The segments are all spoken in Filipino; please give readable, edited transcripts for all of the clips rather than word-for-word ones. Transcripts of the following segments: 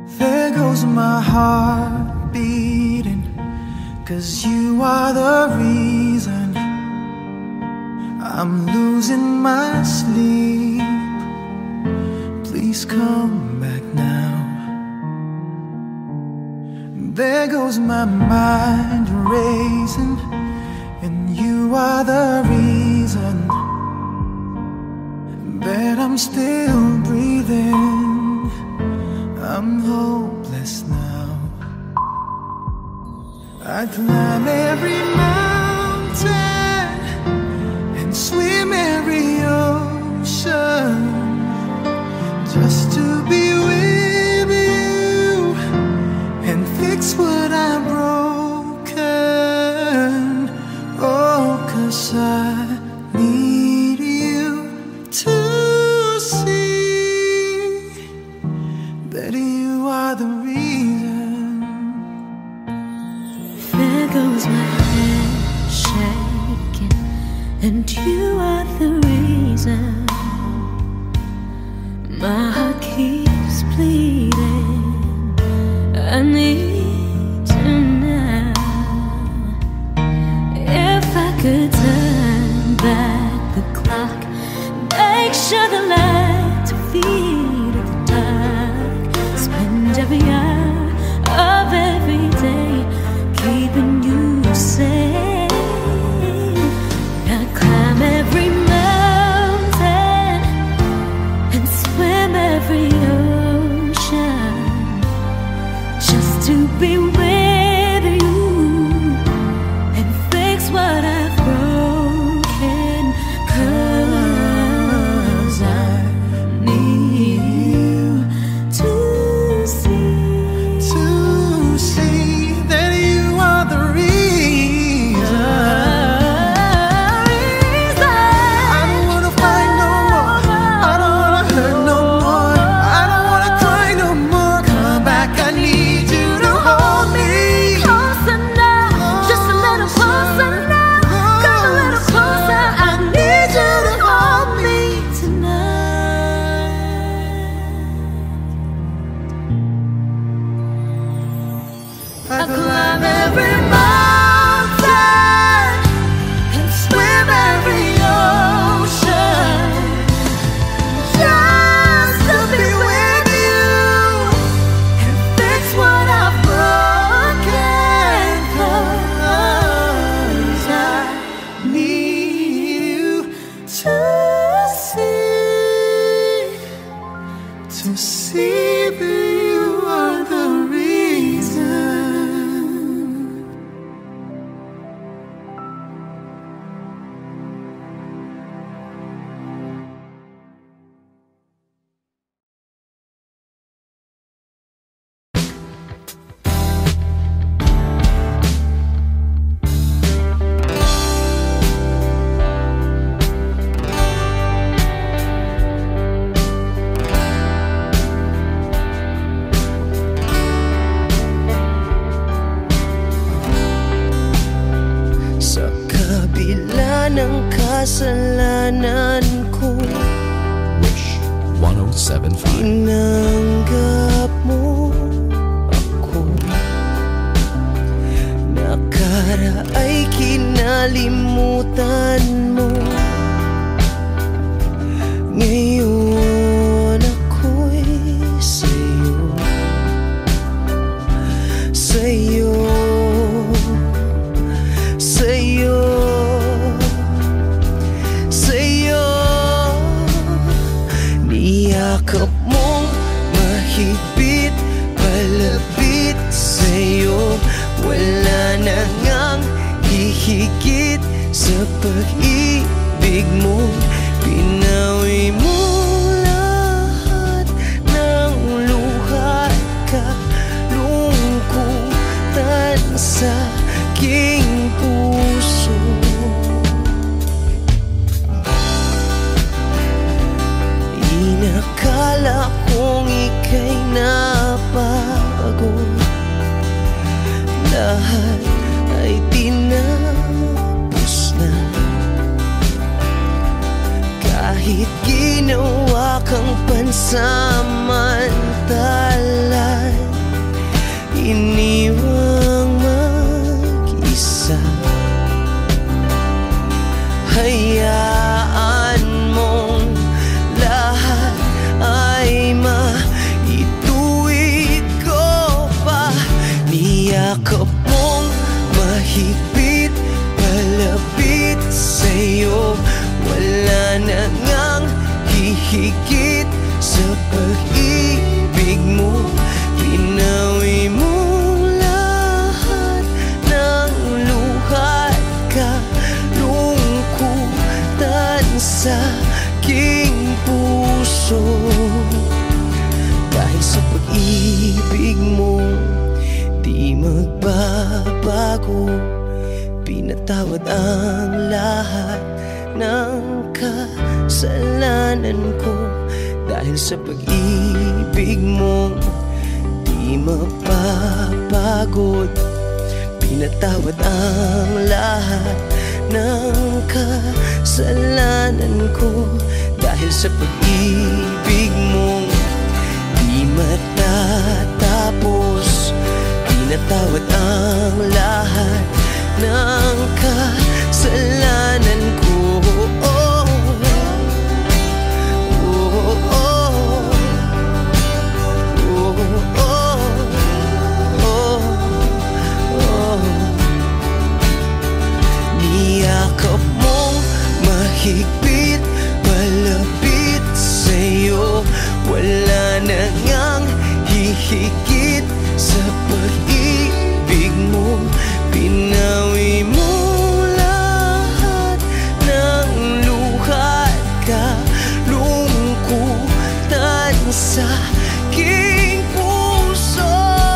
There goes my heart beating, 'cause you are the reason I'm losing my sleep. Please come back now. There goes my mind racing, and you are the reason that I'm still breathing. I'm hopeless now. I climb every mountain and swim every ocean just to be with you and fix what I've broken. Oh, 'cause I need you to see that you are the reason. There goes my head shaking, and you are the reason. My heart keeps bleeding. I need you now. If I could turn back the clock, make sure the light defeated the dark, spend every hour of every day keeping you safe. I climb every mountain and swim every ocean just to be with you and fix what I've broken. 'Cause I need you to see that you are the reason. I don't wanna fight no more. I don't wanna hurt no more. I don't wanna cry no more. Come back, I need you to hold me. Closer now, just a little closer now. Come a little closer, I need you to hold me tonight. I climb every mountain and swim every ocean just to be with you and fix what I've broken. 'Cause I Need you to see that you are the reason. Sa kabila ng kasalanan ko, Wish 1075. tinanggap mo ako. Nakaraay kinalimutan mo. Ngayon ako'y sa'yo, sa'yo, sa'yo, sa'yo. Niyakap mong mahigpit, palapit sa'yo. Wala na ngang hihigit sa pag-ibig mo. Pinawi mo lahat ng luha at kalungkutan sa aking puso. Inakala kong ika'y nabago, lahat ay tinapos na. Kahit ginawa kang pansamantala, Yakap mong mahigpit, palapit sa'yo. Wala na ngang hihigit sa pag-ibig mo. Pinawi mo lahat ng luhat ka, lungkutan sa aking puso. Dahil sa pag-ibig mo, di magbabago. Pinatawad ang lahat ng kasalanan ko. Dahil sa pag-ibig mo, di mapapagod. Pinatawad ang lahat ng kasalanan ko. Dahil sa pag-ibig mo, di matatapos. Pinatawad ang lahat ng kasalanan ko. Niyakap mong mahigpit, palapit sa'yo. Wala na ngang hihigit sa pag-ibig mo. Pinawi mo lahat ng luhat ka, lungkutan sa aking puso.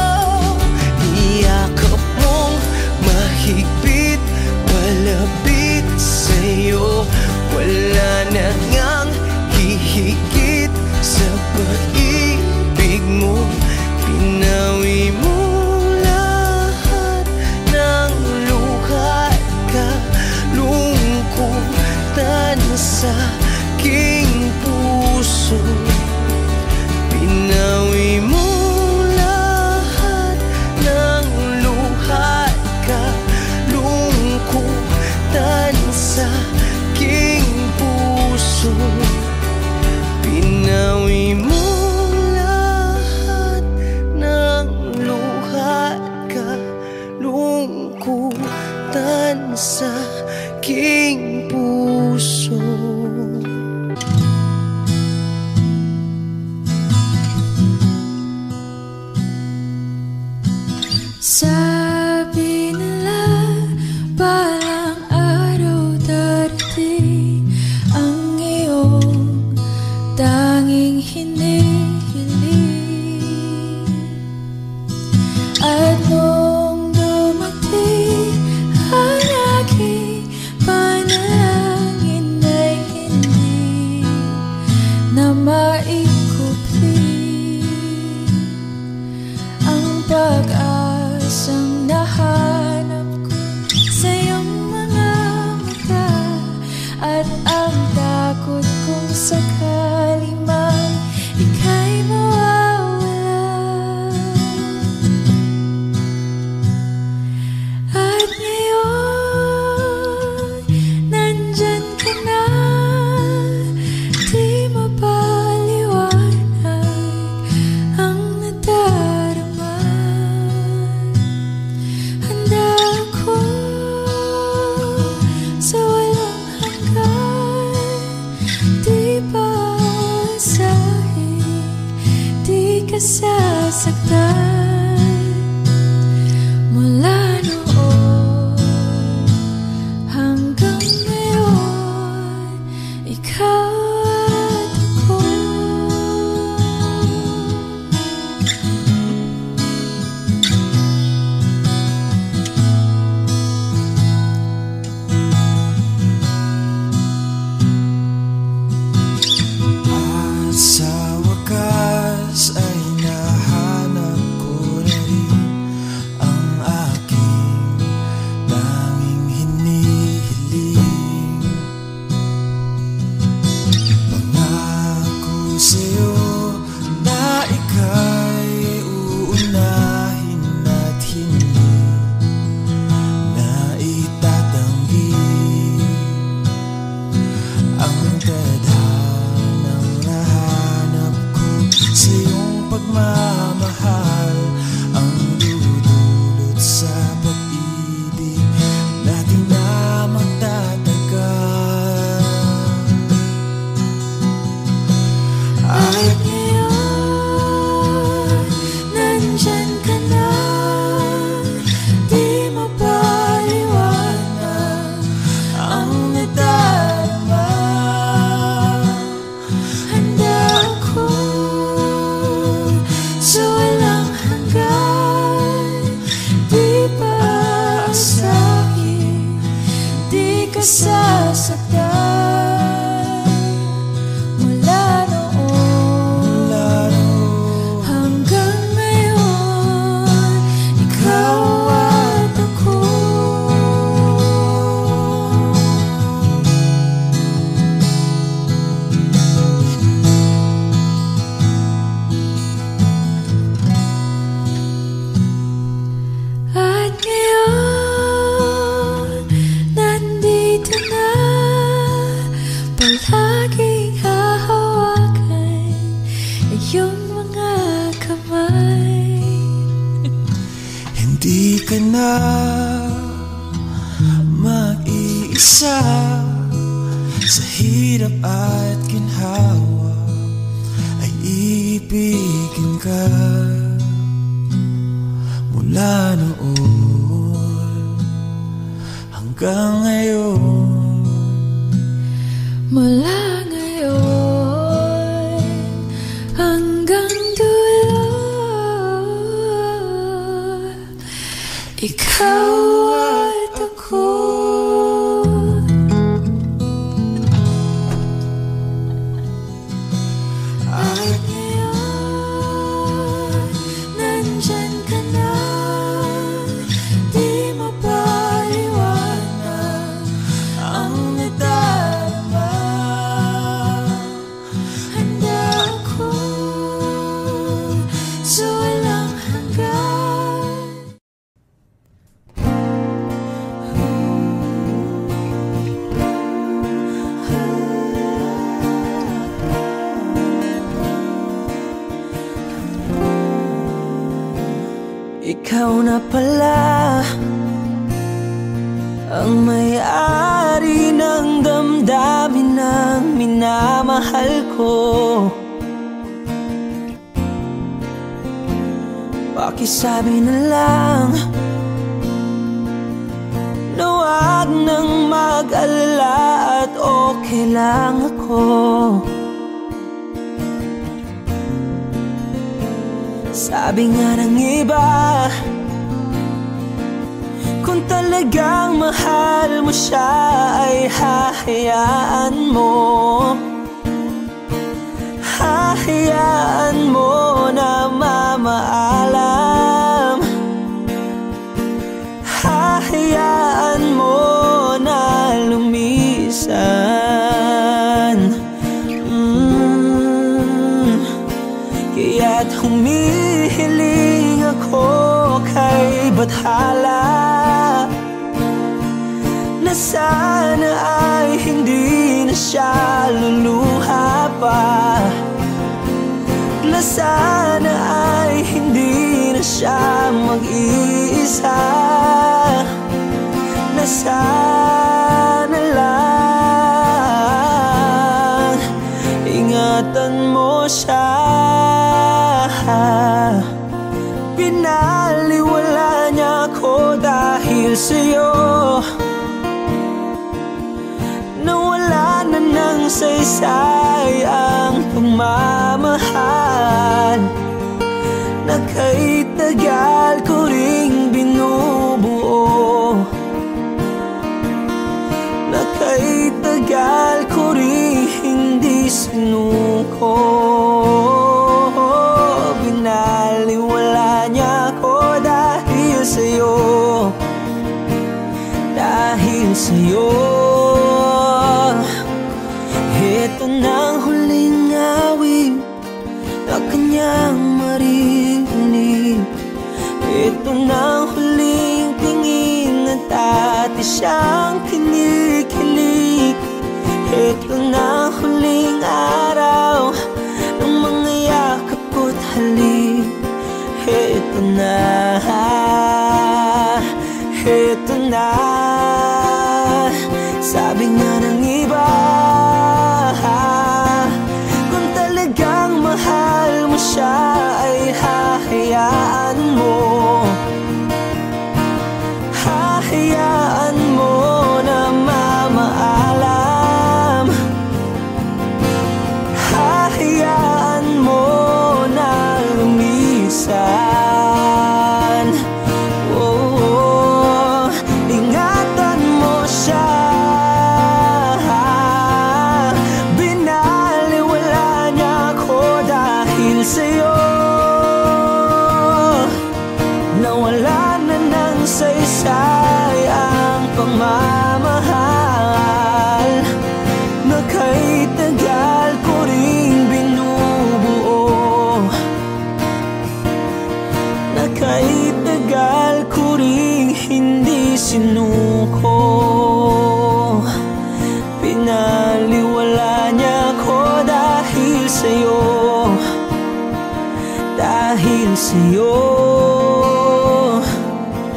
Niyakap mong mahigpit, palapit sa'yo. Wala na ngang hihigit sa pag-ibig mo. Pinawi mo lahat ng luhat ka, lungkutan sa aking puso. Pinawi mo lahat ng luhat ka, lungkutan sa aking puso. Pinawi mo lahat ng luhat ka, lungkutan sa aking puso. Sabi nila parang araw darating ang iyong tanging hinihiling. At nung dumating ang aking panalangin ay hindi na maikupli. Ang pag-asang nahanap ko sa iyong mga mata, at ang takot kong sakali man ika'y mawawala. At ngayon, nandyan ka na, di mapaliwanag ang nadarama. Handa ako sa walang hanggan, di paasahin, di ka sasaktan. Mula noon hanggang ngayon, ikaw at ako. At sa wakas ay nahanap ko na rin ang aking Di ka na mag-iisa sa hirap at ginhawa, ay ibigin ka mula noon hanggang ngayon. Mula ngayon hanggang dulo, ikaw at ako. At ngayon, nandyan ka na, di mapaliwanag ang nadarama. Handa ako sa walang hanggan. Ikaw na pala ang may-ari ng damdamin ng minamahal ko. Pakisabi na lang na wag nang mag-alala at okay lang ako. Sabi nga ng iba, kung talagang mahal mo siya ay hahayaan mo. Hahayaan mo na mamaalam. Hahayaan mo na lumisan. Kaya't humihiling ako kay Bathala na sana ay hindi na siya luluha pa, na sana ay hindi na siya mag-iisa, na sana lang ingatan mo siya. Pinaliwala niya ako dahil sa'yo, nawala na ng saysay ang pagmamahal na kay tagal ko ring binubuo, na kay tagal ko ring hindi sinuko. Binaliwala niya ako dahil sa'yo, dahil sa'yo. Ito na ang huling awit na kanyang marinig. Ito na ang huling tingin at dati siyang kinikilig. Ito na ang huling araw ng mga yakap ko't halik. Ito na, ito na. Sabi nga ng iba, kung talagang mahal mo siya ay hahayaan mo. Hahayaan mo na mamaalam. Hahayaan mo na lumisan. Oh, ingatan mo siya. Binaliwala niya ako dahil sa'yo, nawala na ng saysay ang pagmamahal na kay tagal ko ring binubuo, na kay tagal ko ring hindi sinuko. Pinaliwala niya ako dahil sa'yo, dahil sa'yo.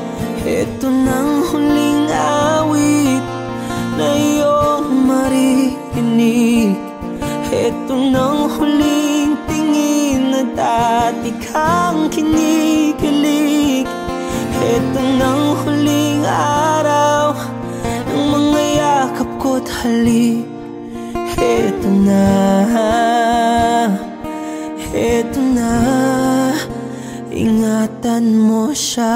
Ito nang huling awit na iyong maririnig. Ito nang huling tingin na dati kang kinikilig. Ito nang huling araw ng mga yakap ko't halik. Ito na, ingatan mo siya.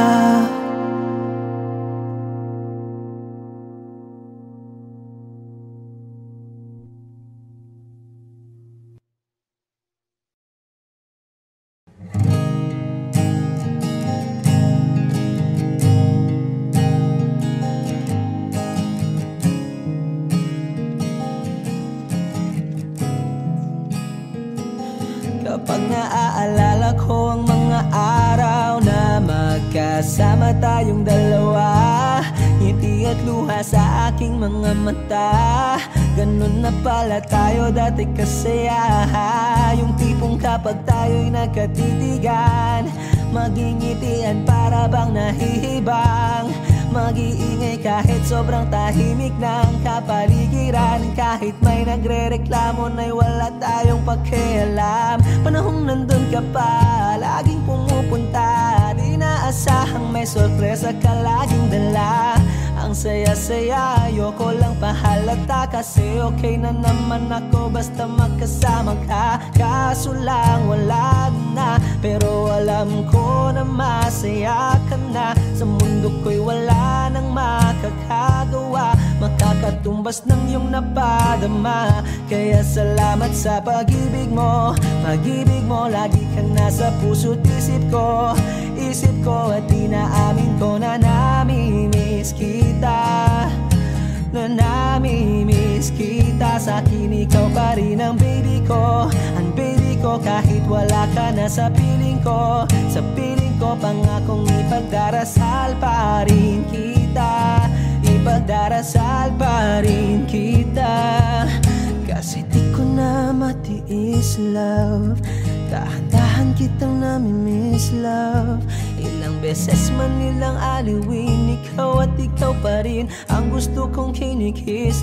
Kapag naaalala ko ang mga araw na magkasama tayong dalawa, ngiti at luha sa aking mga mata. Ganun na pala tayo dati kasaya. Yung tipong kapag tayo'y nagkatitigan, magingitian para bang nahihibang. Mag-iingay kahit sobrang tahimik ng kapaligiran. Kahit may nagre-reklamo na'y wala tayong pakialam. Panahong nandun ka pa, laging pumupunta. Di naasahang may sorpresa ka laging dala. Ang saya-saya, ayoko lang pahalata. Kasi okay na naman ako basta magkasama ka. Kaso lang wala na, pero alam ko na masaya ka na. Sa mundo ko'y wala nang makakagawa, makakatumbas ng iyong napadama. Kaya salamat sa pag-ibig mo. Pag-ibig mo, lagi kang nasa puso't isip ko. Isip ko at inaamin ko na namimiss kita. Na namimiss kita. Sa'kin ikaw pa rin ang baby ko. Ang baby ko kahit wala ka na sa piling ko. Sa piling ko pangakong ipagdarasal pa rin kita. Ipagdarasal pa rin kita. Kasi di ko na matiis love. Dahan-dahan kitang namimiss love. Ilang beses man nilang aliwin, ikaw at ikaw pa rin ang gusto kong kinikiss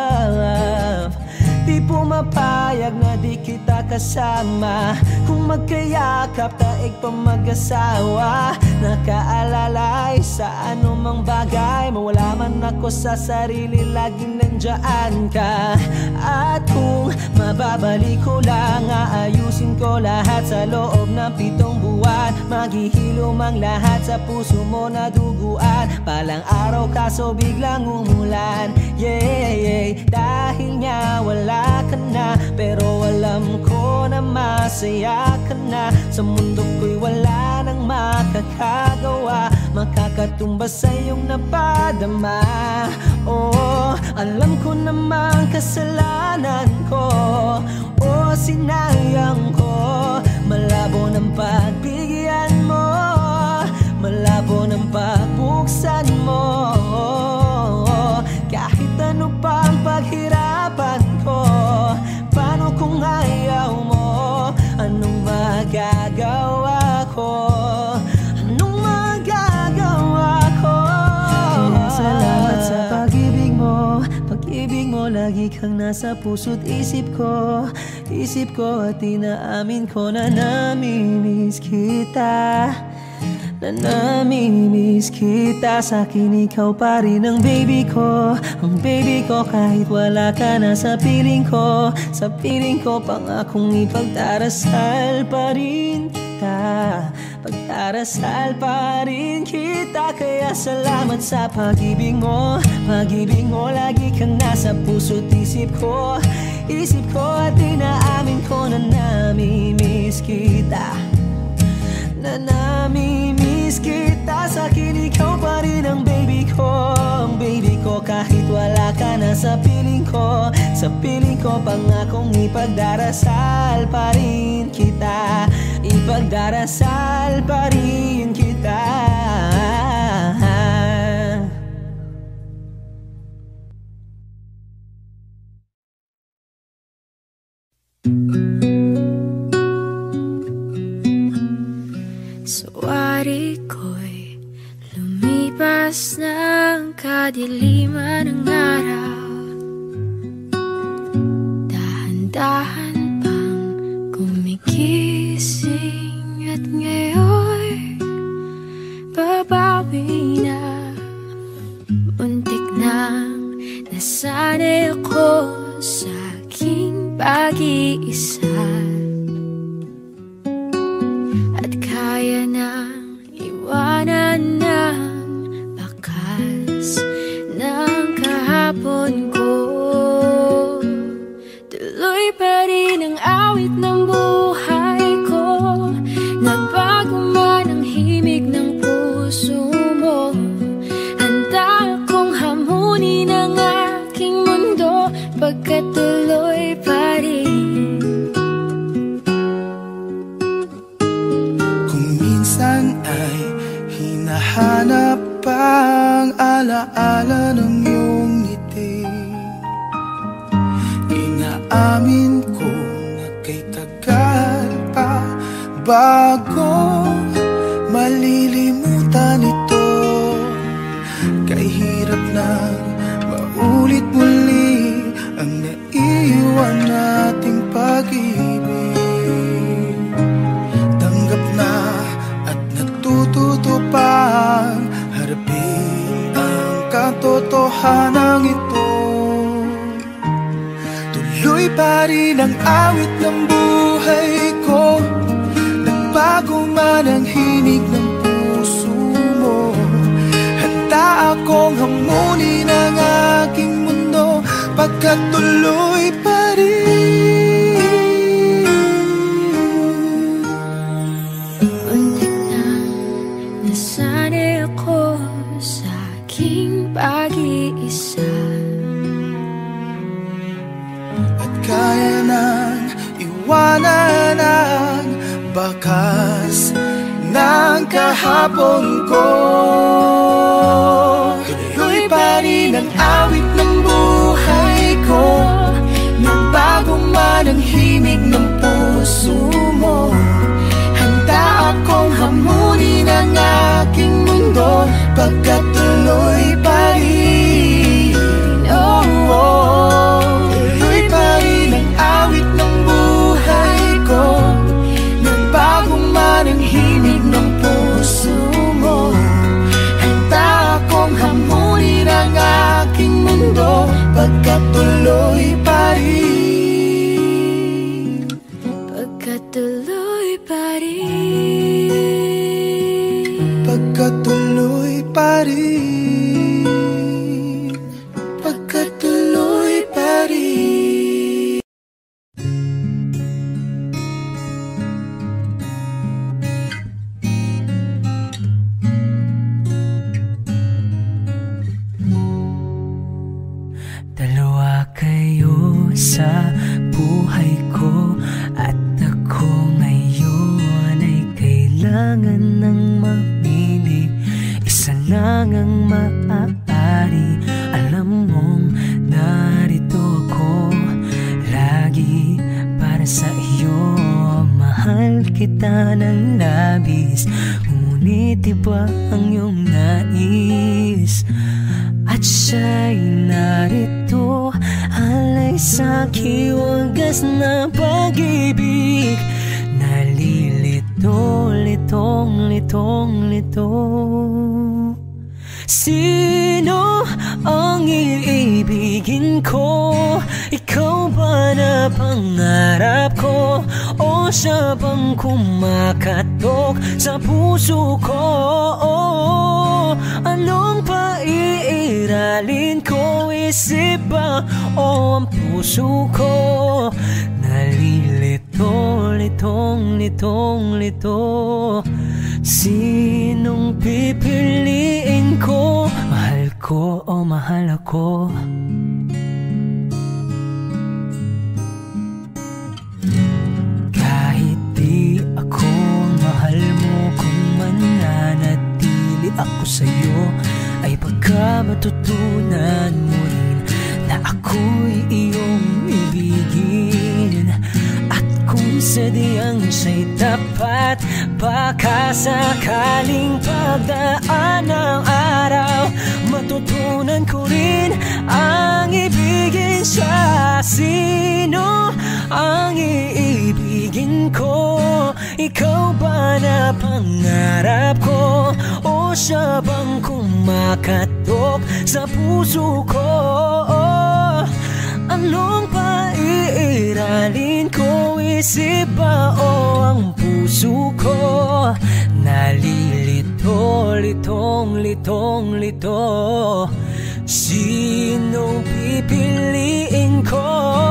love. Di pumapayag na di kita kasama. Kung magkayakap taig pa mag-asawa. Nakaalalay sa anumang bagay. Mawala man ako sa sarili, laging nandyan ka. At kung mababalik ko lang, aayusin ko lahat sa loob ng 7 buwan. Maghihilom ang lahat sa puso mo na duguan. Palang araw kaso biglang umulan. Yeah, yeah. Dahil nga wala ka na, pero alam ko na masaya ka na. Sa mundo ko'y wala nang makakagawa, makakatumbas sa iyong napadama. Oh, alam ko namang kasalanan ko. Oh, sinayang ko. Malabo ng pagbigyan mo, malabo ng pagbuksan mo. Kahit ano pa ang paghirapan ko, paano kung ayaw mo? Anong magagawa ko? Anong magagawa ko? Kaya salamat sa pag-ibig mo. Pag-ibig mo, lagi kang nasa puso't isip ko. Isip ko at inaamin ko na namimiss kita. Na namimiss kita. Sa'kin ikaw pa rin ang baby ko. Ang baby ko kahit wala ka na sa piling ko. Sa piling ko pangakong ipagdarasal pa rin kita. Pagdarasal pa rin kita. Kaya salamat sa pag-ibig mo. Pag-ibig mo, lagi kang nasa puso't isip ko. Isip ko at inaamin ko na namimiss kita. Na namimiss kita. Sa'kin ikaw pa rin ang baby ko. Ang baby ko kahit wala ka na sa piling ko. Sa piling ko pangakong ipagdarasal pa rin kita. Ipagdarasal pa rin kita. Suwari ko'y lumipas Paglipas ng kadiliman ng araw, dahan-dahan pang gumigising at ngayon babawi na. Muntik nang nasanay ako sa aking pag-iisa, at kaya nang iwanan ng bakas ng kahapon ko. Tuloy pa rin ang awit ng buhay ko, nagbago man ang himig ng puso mo. Handa akong hamunin ang aking mundo, pagkat tuloy pa rin. Kung minsan ay hinahanap ang alaala ng iyong ngiti, inaamin ko na kay tagal pa bago malilimutan ito. Kay hirap na maulit muli ang naiwan nating pag-ibig. Tanggap na at natututo pang harapin ang katotohanan ito. Tuloy pa rin ang awit ng buhay ko, nagbago man ang himig ng puso mo. Handa akong hamunin ang aking mundo, pagkat tuloy pa rin. Muntik na nasanay ako sa aking pag-iisa, At kaya nang iwanan ang bakas ng kahapon ko. Tuloy pa rin ang awit ng buhay ko, nagbago man ang himig ng puso mo. Handa akong hamunin ang aking mundo, pagkat tuloy pa rin. Oh, oh. Tuloy pa rin ang awit ng buhay ko, nagbago man ang himig ng puso mo. Handa akong hamunin ang aking mundo, pagkat tuloy pa rin. pagkat tuloy pa rin. Pagkat tuloy pa rin. Pagkat tuloy pa rin. Dalawa kayo sa buhay ko, at ako ngayon ay kailangan ng mamili. Isa lang ang maaari, alam mong narito ako lagi para sa iyo. Mahal kita ng labis, ngunit iba ang iyong nais. At siya'y narito, alay sa kiwagas na pag-ibig. Nalilito, litong, litong, lito. Sino ang iibigin ko? Ikaw ba na pangarap ko? O siya bang kumakatok sa puso ko? Anong paiiralin ko? Isip ba o ang puso ko? Nalilito, litong, litong, lito. Sinong pipiliin ko? Mahal ko o mahal ako? Kahit di ako mahal mo, kung mananatili ako sa'yo, ay pagka matutunan mo rin na ako'y iyong ibigin. At kung sadyang siya'y tapat, baka sakaling pagdaan ng araw matututunan ko rin ang ibigin siya. Sino ang iibigin ko? Ikaw ba na pangarap ko? O siya bang kumakatok sa puso ko? Anong paiiralin ko? Isip ba o ang puso ko? Nalilito, litong, lito. Sinong pipiliin ko?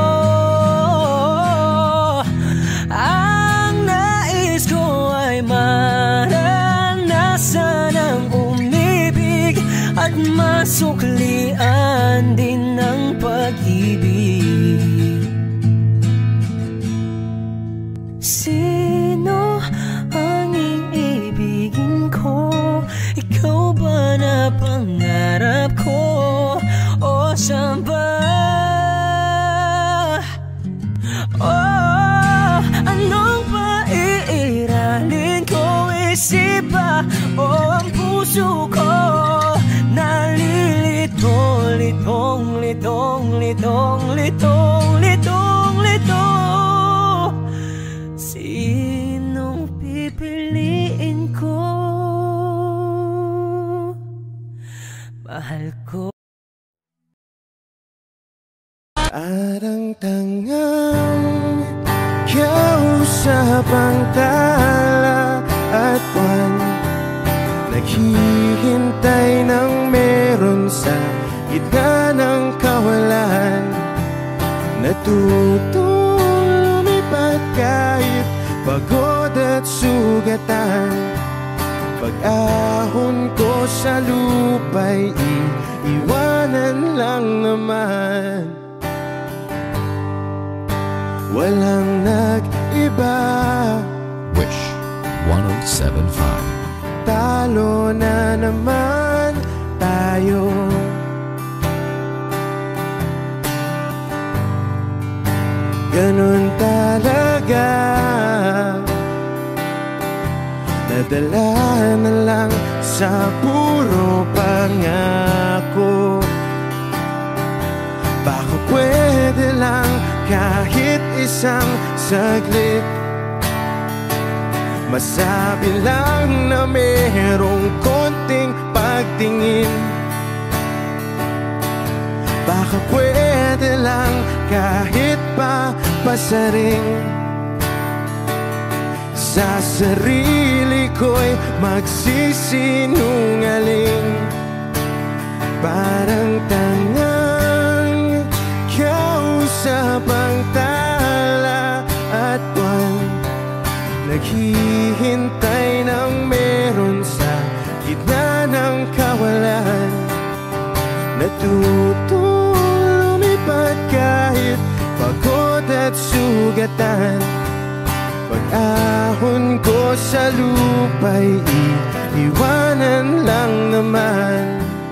Ang nais ko ay maranasan ang umibig at masuklian din ng pag-ibig. Sino ang iibigin ko? Ikaw ba na pangarap ko? O siya ba? Anong paiiralin ko? Isip ba o ang puso ko? Nalilito, litong, sinong pipiliin ko? Mahal ko. Arang tangang kausap ang tala at buwan, naghihintay ng meron sa gitna ng kawalan. Natutong lumipat kahit pagod at sugatan. Pag-ahon ko sa lupa'y iiwanan lang naman. Walang nag-iba. Wish 107.5. Talo na naman tayo. Ganun talaga. Nadala na lang sa puro pangako. Baka pwede lang kahit isang saglit, masabi lang na merong konting pagtingin. Baka pwede lang kahit pa pasaring. Sa sarili ko'y magsisinungaling. Parang tangang kausap ang tala at buwan, naghihintay ng meron sa gitna ng kawalan. Natutong lumipat kahit pagod at sugatan. Pag-ahon ko sa lupa'y iiwanan lang naman.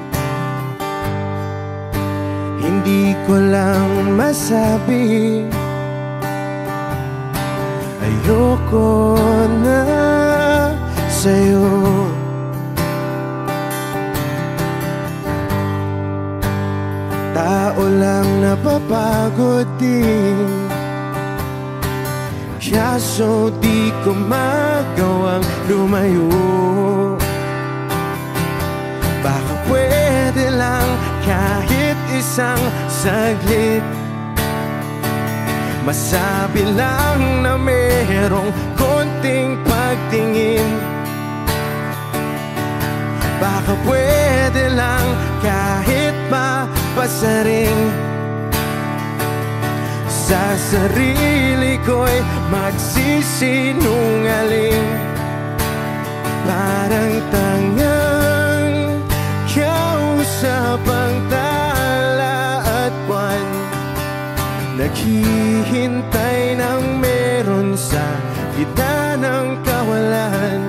Hindi ko lang masabi, ayoko na sa'yo. Tao lang napapagod din, kaso di ko magawang lumayo. Baka pwede lang kahit isang saglit, masabi lang na merong konting pagtingin. Baka pwede lang kahit mapasaring. Sa sarili ko'y magsisinungaling. Parang tangang kausap ang tala at buwan, naghihintay ng meron sa gitna ng kawalan.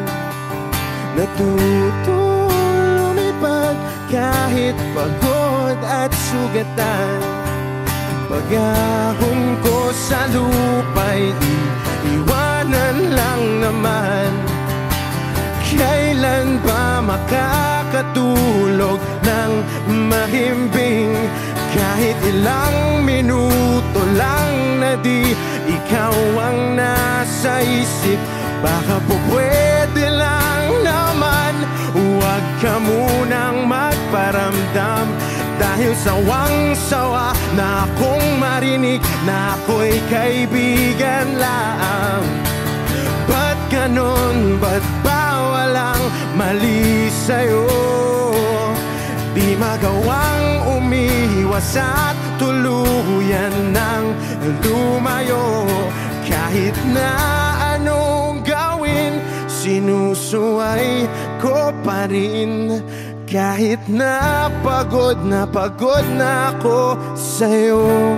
Natutong lumipad kahit pagod at sugatan. Pag-ahon ko sa lupa'y iiwanan lang naman. Kailan ba makakatulog ng balimbing. Kahit ilang minuto lang na di ikaw ang nasa isip, baka po pwede lang naman huwag ka munang magparamdam. Dahil sawang-sawa na akong marinig na ako'y kaibigan lang. Ba't ganon? Ba't ba walang mali sa'yo? Di magawang umiwas at tuluyan ng lumayo. Kahit na anong gawin, sinusuway ko pa rin. Kahit na pagod na ako sa'yo.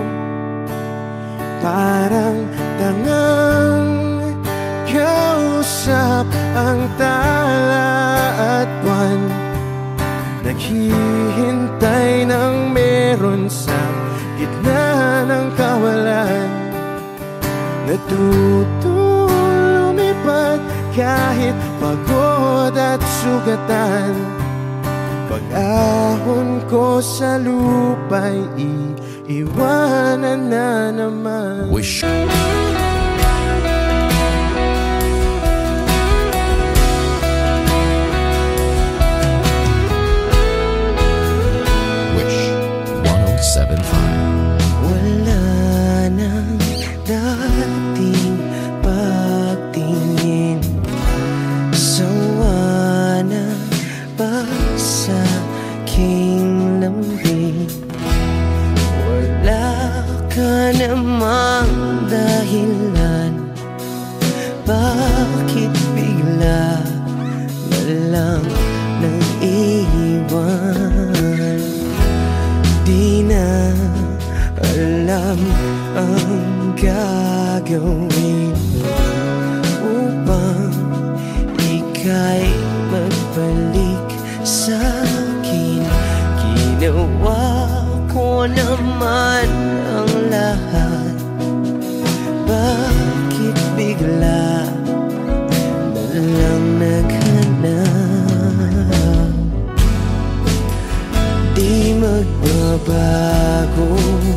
Parang tangang kausap ang tala at buwan, naghihintay ng meron sa gitna ng kawalan. Natutong lumipad kahit pagod at sugatan. Pag-ahon ko sa lupa'y iiwanan na naman. Wish. Wish 107.5. Wala nang dating pagtingin, sawa na ba sa aking lambing? Wala ka namang dahilan, bakit bigla na lang nang iwan? Di na alam ang gagawin upang ika'y magbalik sa'kin. Ginawa ko naman ang lahat, bakit bigla na lang naghanap? Di magbabago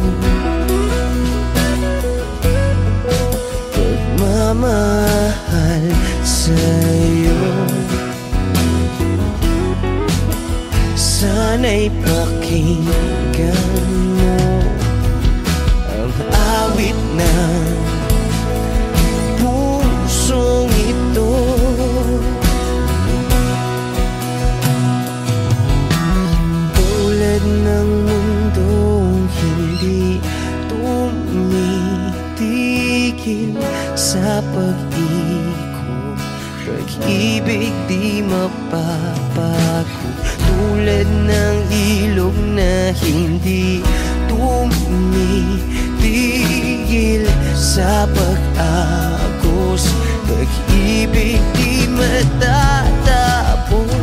pagmamahal sa'yo. Sana'y pakinggan mo ang awit ng pusong ito. Tulad ng mundong hindi tumitigil sa pag-ikot, pag-ibig di mapapago. Tulad ng ilog na hindi tumitigil sa pag-agos, pag-ibig di matatapos.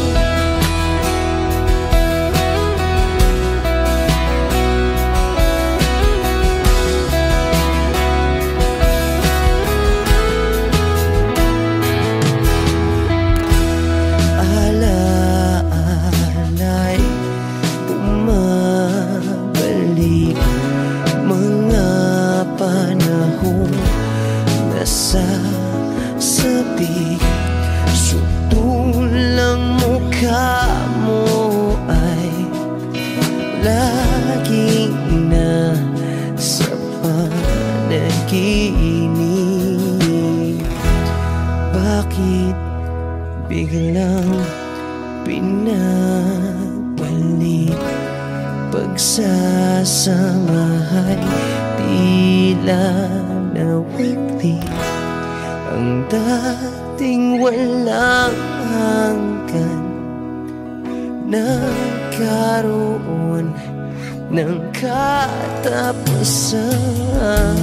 Sabi, sutulang mukha mo ay laging nasa panaginip. Bakit biglang pinabalik? Pagsasamahay tila nawagli, ang dating walang hanggan nagkaroon ng katapusan.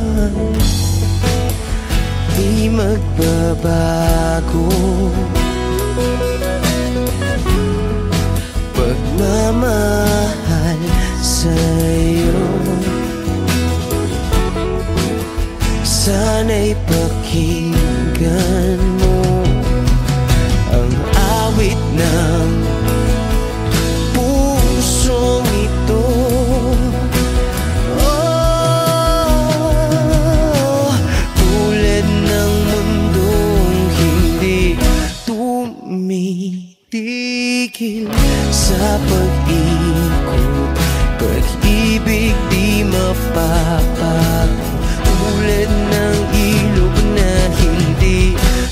Di magbabago pagmamahal sa'yo. Sana'y pakinggan mo ang awit ng puso tigil sa pag-ikot. Pag-ibig di mapapago, tulad ng ilog na hindi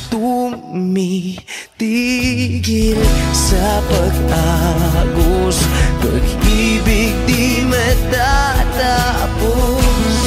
tumitigil sa pag-agos. Pag-ibig di matatapos.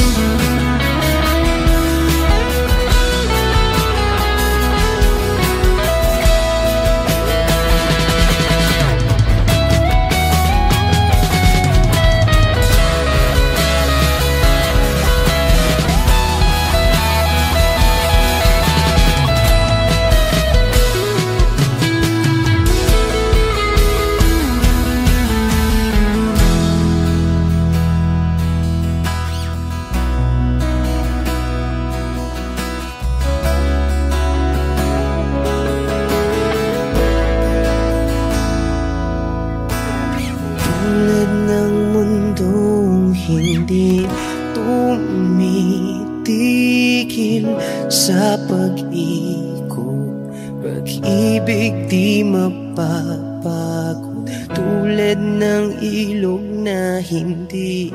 Sa pag-ikot, pag-ibig di mapapagod, tulad ng ilog na hindi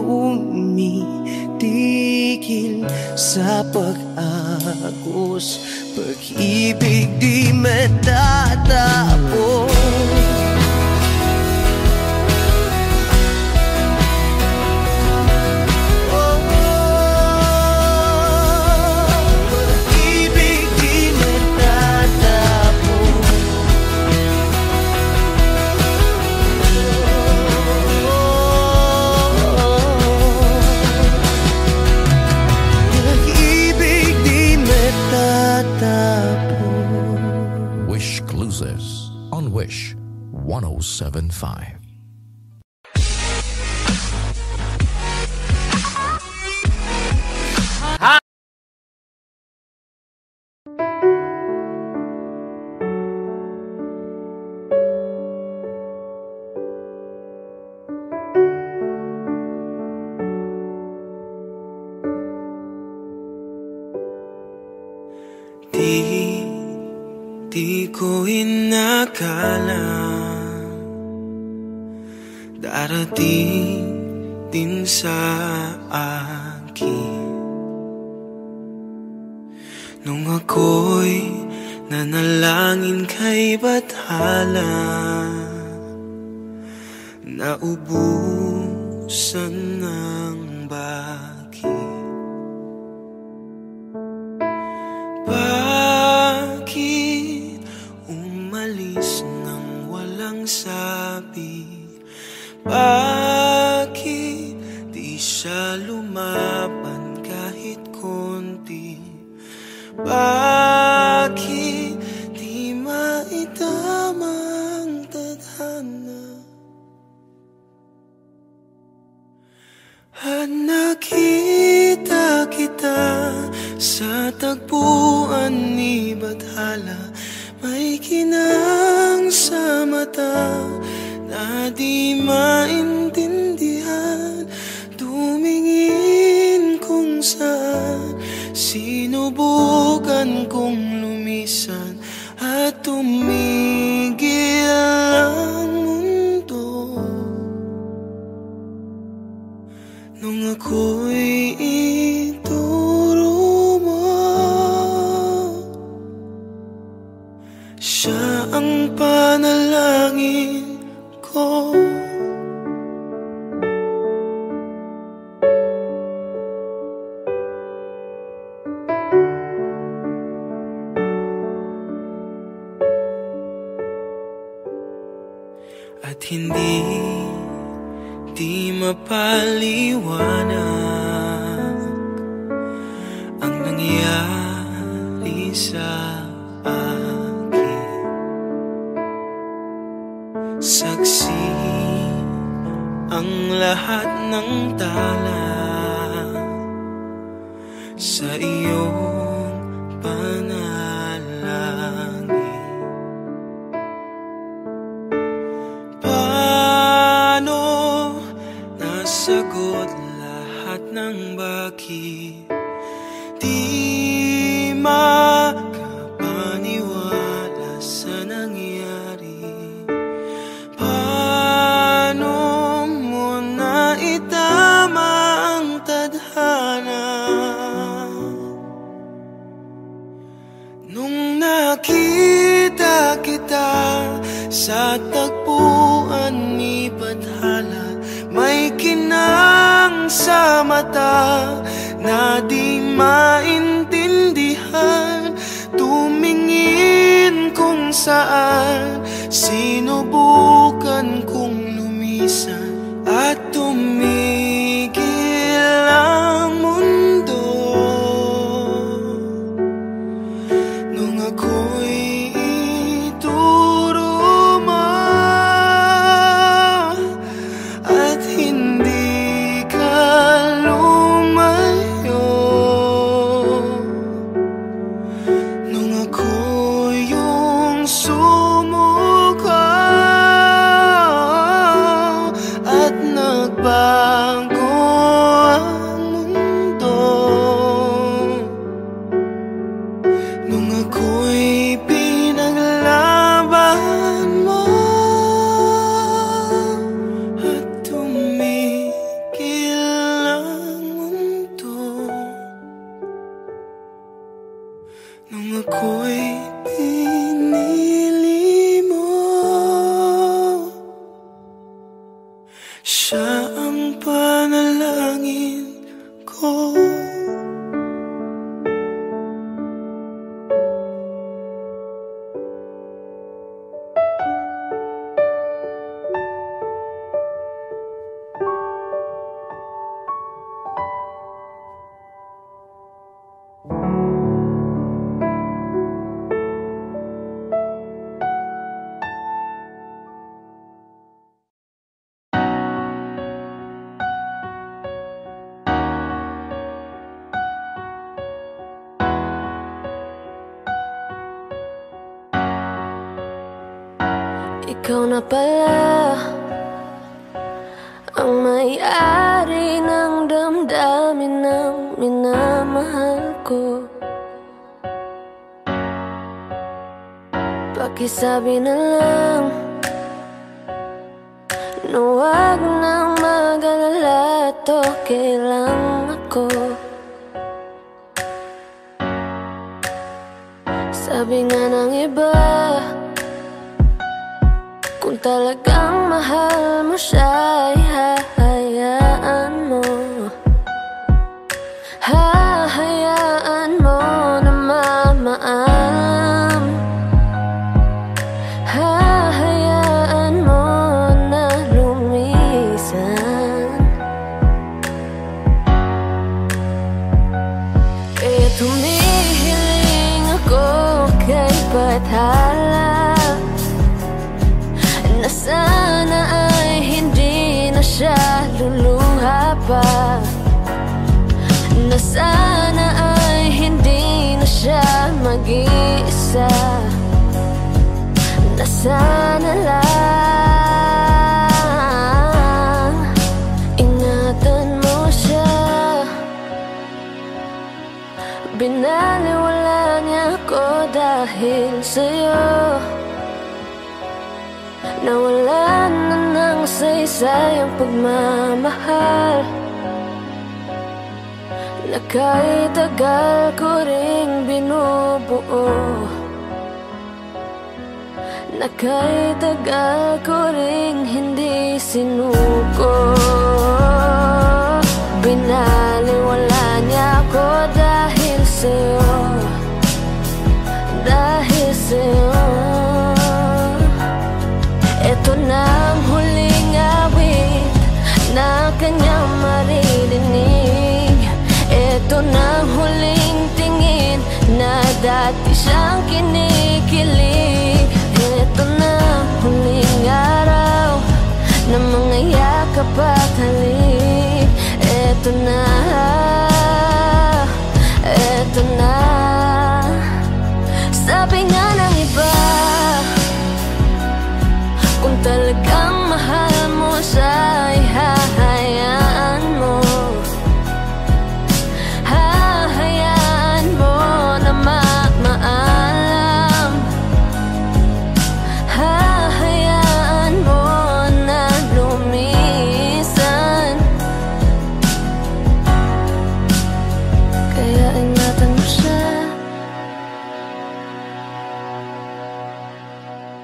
tumitigil sa pag-agos. Pag-ibig di matatapos. On Wish 107.5. Di ko inakala darating din sa akin nung ako'y nanalangin kay Bathala, naubusan ng baki. Sabi, bakit di siya lumaban kahit konti? Bakit di maitamang tadhana? At nakita kita sa tagpuan ni Bathala, may kinang sa mata na di maintindihan. Tumingin kung saan, sinubukan kong lumisan at tumigil ang mundo. Nung ako'y ituro mo, siya ang panalangin ko. At hindi di mapaliwanag ang nangyari sa saksi ang lahat ng tala sa iyong panalangin. Paano nasagot lahat ng bakit? Di makapaniwala sa nangyari. kita sa tagpuan ni Bathala. May kinang sa mata na di maintindihan, tumingin kung saan, sinubukan kong lumisan at tumigil ang mundo. Nung ako'y ituro mo at hindi ka lumayo, nung ako yung sumuko at nagbago ang mundo, nung ako'y pinaglaban mo at tumigil ang mundo, nung ako'y pinili mo, siya ang panalangin ko. Ikaw na pala ang may-ari ng damdamin ng minamahal ko. Pakisabi na lang na huwag nang mag-alala, to kailang ako. Sabi nga ng iba, kung talagang mahal mo siya, ay hahayaan mo. Hahayaan mo na mamaalam. Hahayaan mo na lumisan. Kaya tumihiling ako kay Bathala na sana ay hindi na siya luluha pa, na sana ay hindi na siya mag-iisa, na sana lang ingatan mo siya. Binaliwala niya ako dahil sa'yo, nawala na ng saysay ang pagmamahal na kahit tagal ko ring binubuo, na kahit tagal ko ring hindi sinuko. Binaliwala niya ako dahil sa'yo, dahil sa'yo. Ito na ang huling awit na kanyang maririnig. Ito na ang huling tingin na dati siyang kinikilig. Ito na ang huling araw na mga yakap at halik. Ito na, ito na. Sabi nga ng iba, kung talagang mahal mo siya, ay hahayaan mo. Hahayaan mo na maalam. Hahayaan mo na lumisan. Kaya ingatan mo siya.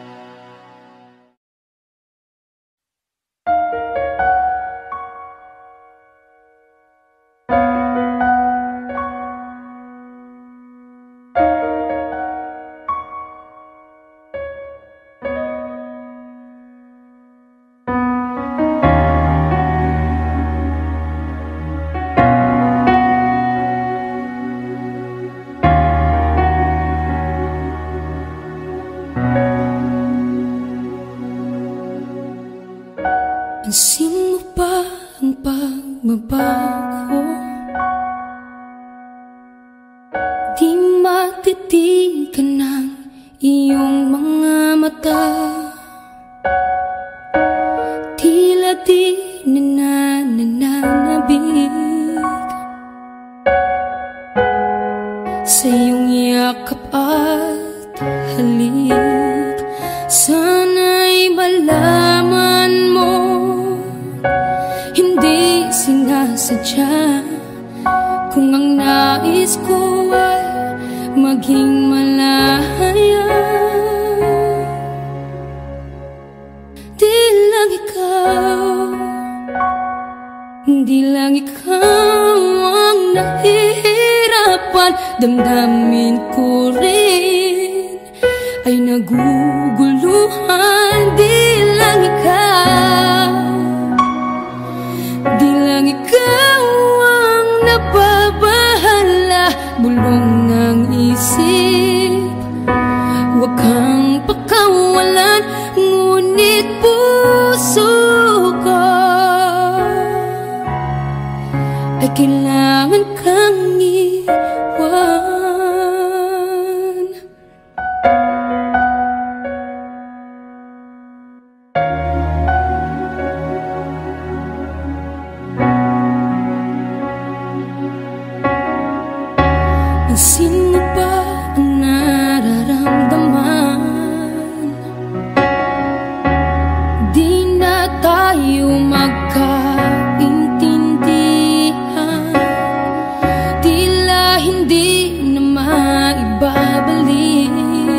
Pansin mo ba ang pagbabago? Di matitigan ng iyong mga mata. Tila di nananabig sa iyong yakap at halik. Sana'y malaman mo, hindi sinasadya. Kung ang nais ko ay maging malaya, di lang ikaw, di lang ikaw ang nahihirapan. Damdamin ko rin ay naguguluhan. Di lang ikaw, di lang ikaw ang nababahala. Bulong ng isip, huwag kang pakawalan, ngunit puso ko ay kailangan kang iwan. Pansin mo ba ang nararamdaman? Di na tayo magkaintindihan. Tila hindi na maibabalik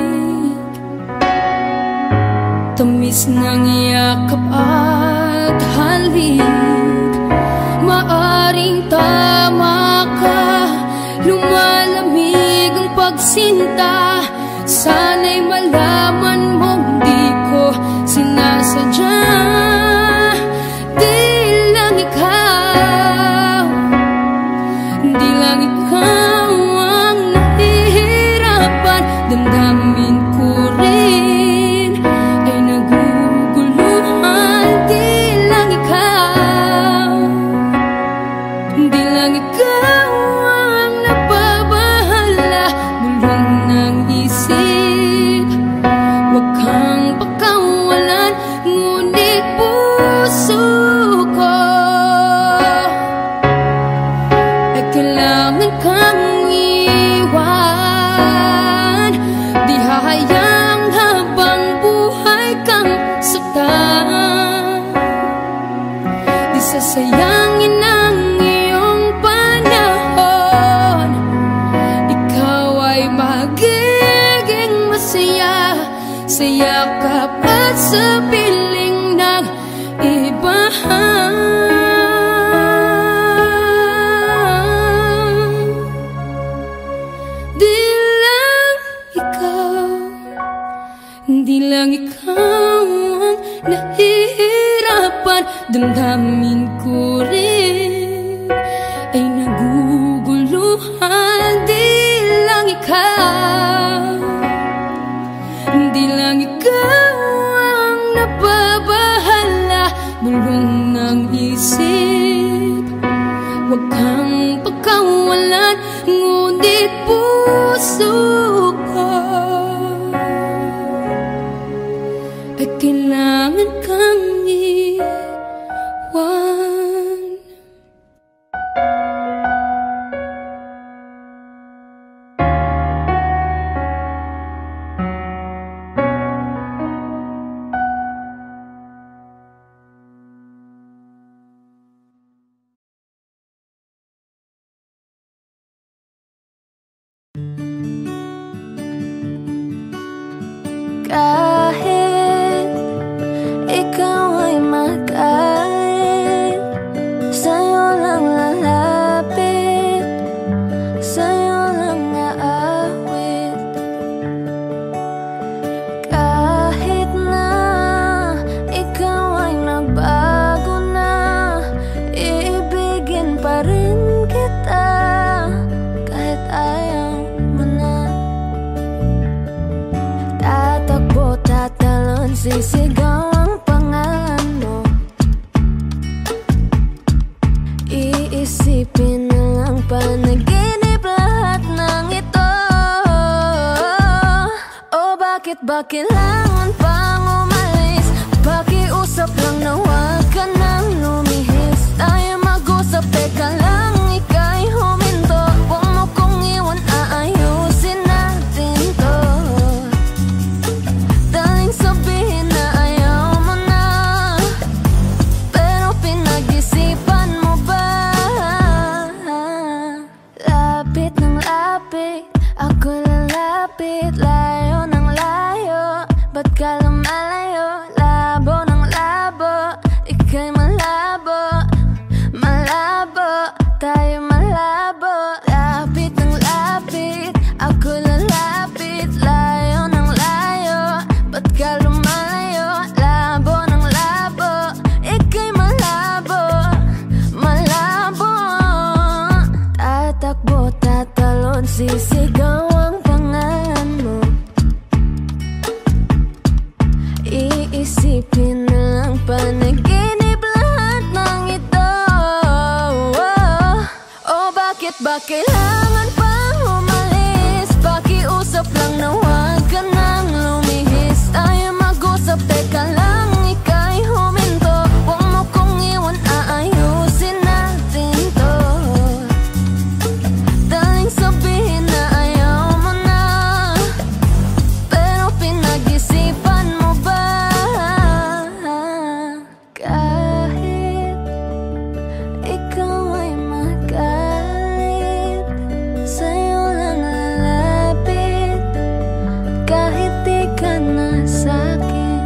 tamis ng yakap at halik. Maaring tama ka, lumalamig ang pagsinta. Sana'y malaman mong di ko sinasadya. Di lang ikaw, di lang ikaw ang nahihirapan. Damdamin ko rin ay naguguluhan. Di lang ikaw, di lang ikaw ang nababahala. Bulong ng isip, huwag kang pakawalan, ngunit puso ko ay kailangan kang iwan. Di hahayang habang buhay kang saktan. Di sasayangin ang iyong panahon. Ikaw ay magiging masaya sa yakap at sa piling ng iba. Di lang ikaw, di lang ikaw ang nahihirapan. Damdamin ko rin ay naguguluhan. Di lang ikaw, di lang ikaw ang nababahala. Bulong ng isip, huwag kang pakawalan, ngunit puso ko ay kailangan kang iwan. Kahit ikaw ay magalit, sa'yo lang lalapit, sa'yo lang aawit. Kahit na ikaw ay nagbago na, iibigin pa rin kita kahit ayaw mo na. Tatakbo, tatalon, sisigaw ang pangalan mo. panaginip lahat ng ito. Oh, ba kailangan pang umalis? Pakiusap lang na huwag ka nang lumihis. Tayo mag-usap, teka lang, ika'y huminto. Huwag mo kong iwan, aayusin natin to. Daling sabihin na ayaw mo na, pero pinag-isipan mo ba? Lapit ng lapit, ako lalapit. Layo ng layo, ba't ka lumalayo? Labo ng labo, ika'y malabo. Malabo, tayo malabo. Lapit ng lapit, ako lalapit. Layo ng layo, ba't ka lumalayo? Labo ng labo, ika'y malabo. Malabo. Tatakbo, tatalon, sisigaw ang pangalan mo. Iisipin na lang panaginip lahat ng ito. Oh, bakit ba kailangan pang umalis? Pakiusap lang na huwag ka nang lumihis. Tayo mag-usap, teka lang, ika'y huminto. Huwag mo kong iwan, aayusin natin to. Daling sabihin na ayaw mo na, pero pinag-isipan mo ba? Kahit ikaw ay magalit, sa'yo lang lalapit. Kahit di ka na sa'kin.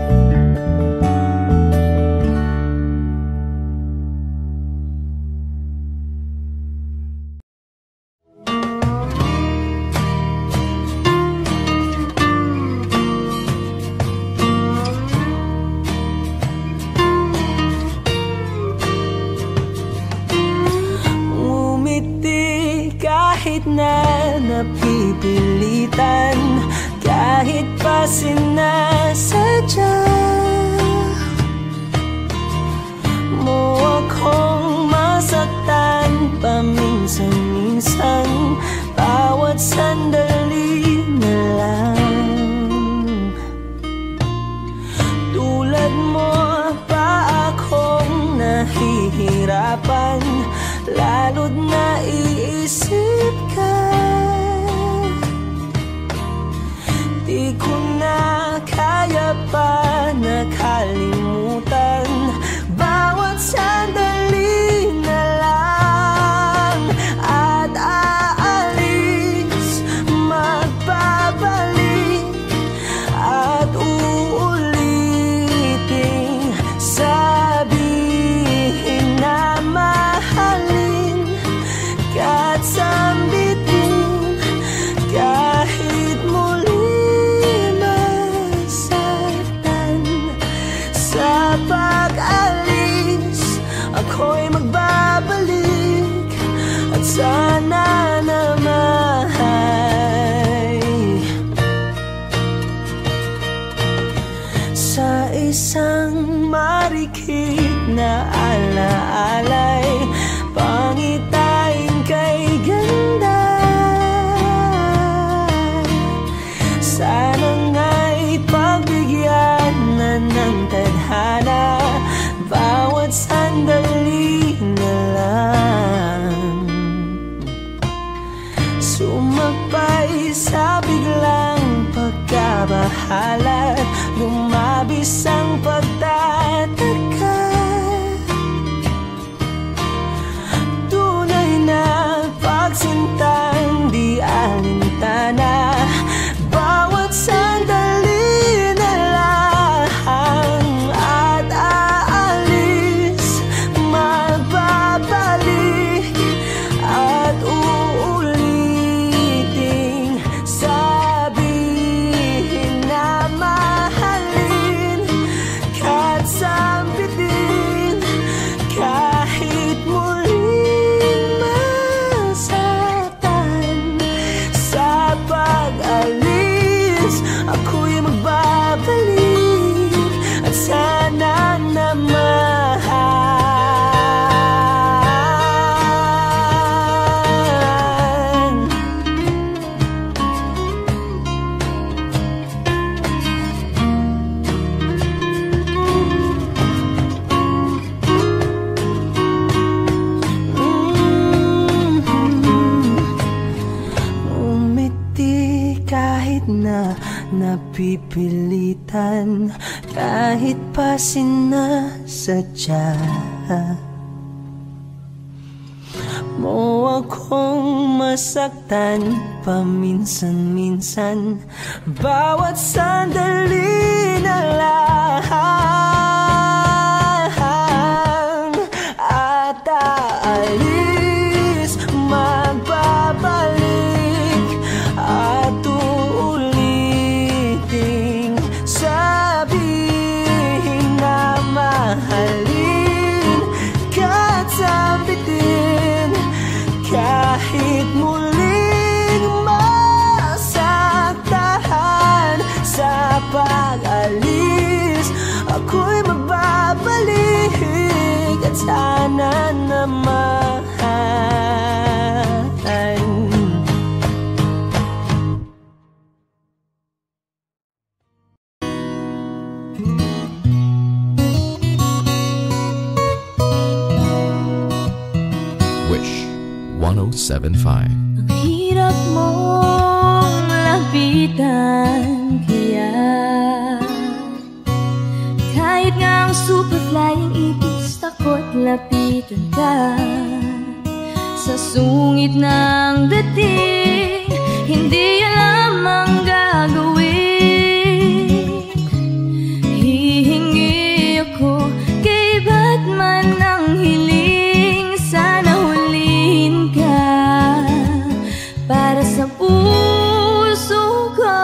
Umiti kahit na napipilitan, kahit pa sinasadya mo akong masaktan paminsan-minsan. Bawat sandali na lang, tulad mo pa akong nahihirapan. Lalo't naiisip ka, di ko na kaya pa nakalimutan. Bawat sandali na lang at aalis, magbabalik at uulitin. Sabihin na mahalin ka't sambitin, kahit muli masaktan. Sa pag-alis, ako'y magbabalik at sana naman sa isang marikit na alaalay, pangitain kay ganda. Sana nga'y pagbigyan na ng tadhana, bawat sandali na lang. Sumakbay sa biglang pagkabahala, lumabis ang pagtataka. Tunay na pagsintang di alintana, bawat sandali na lang at aalis, magbabalik at uulitin. Sabihin na mahalin napipilitan kahit pa sinasadya mo akong masaktan paminsan-minsan. Bawat sandali na lang at aalis, magbabalik at uulitin, sabihin na mahalin ka't sabitin kahit muling masaktahan. Sa pag-alis ako'y magbabalik at sana naman Wish 1075. Ang hirap mong lapitan, kaya kahit nga ang super flying ibis, takot lapitan ka. Sa sungit ng dating, hindi alam ang gagawin. Hihingi ako kay Batman ng hiling, sana huliin ka para sa puso ko.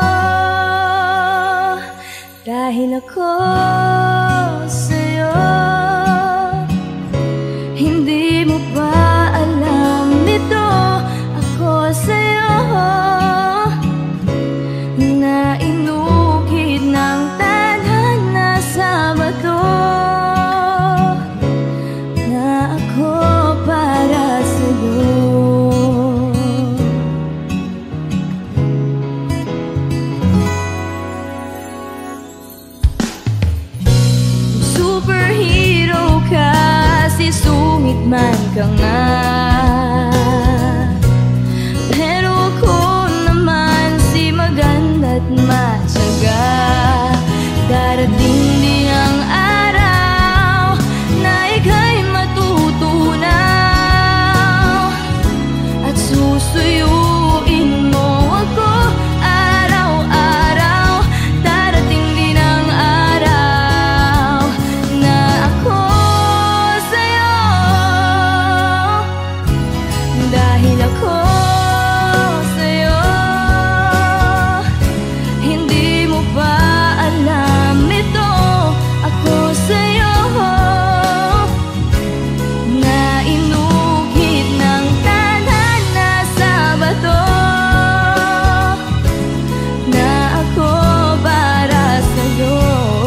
Dahil ako sa'yo, hindi mo ba alam nito? Ako sa'yo na inukit ng tadhana sa bato, na ako para sa'yo. Superhero ka, si sungit man ka nga, pero ako naman si maganda't matyaga. Darating din ang araw na ika'y matutunaw at susuyuin mo ako araw-araw. Darating din ang araw na ako sa'yo, dahil ako sa'yo, hindi mo ba alam ito? Ako sa'yo na inukit ng tadhana sa bato, na ako para sa'yo.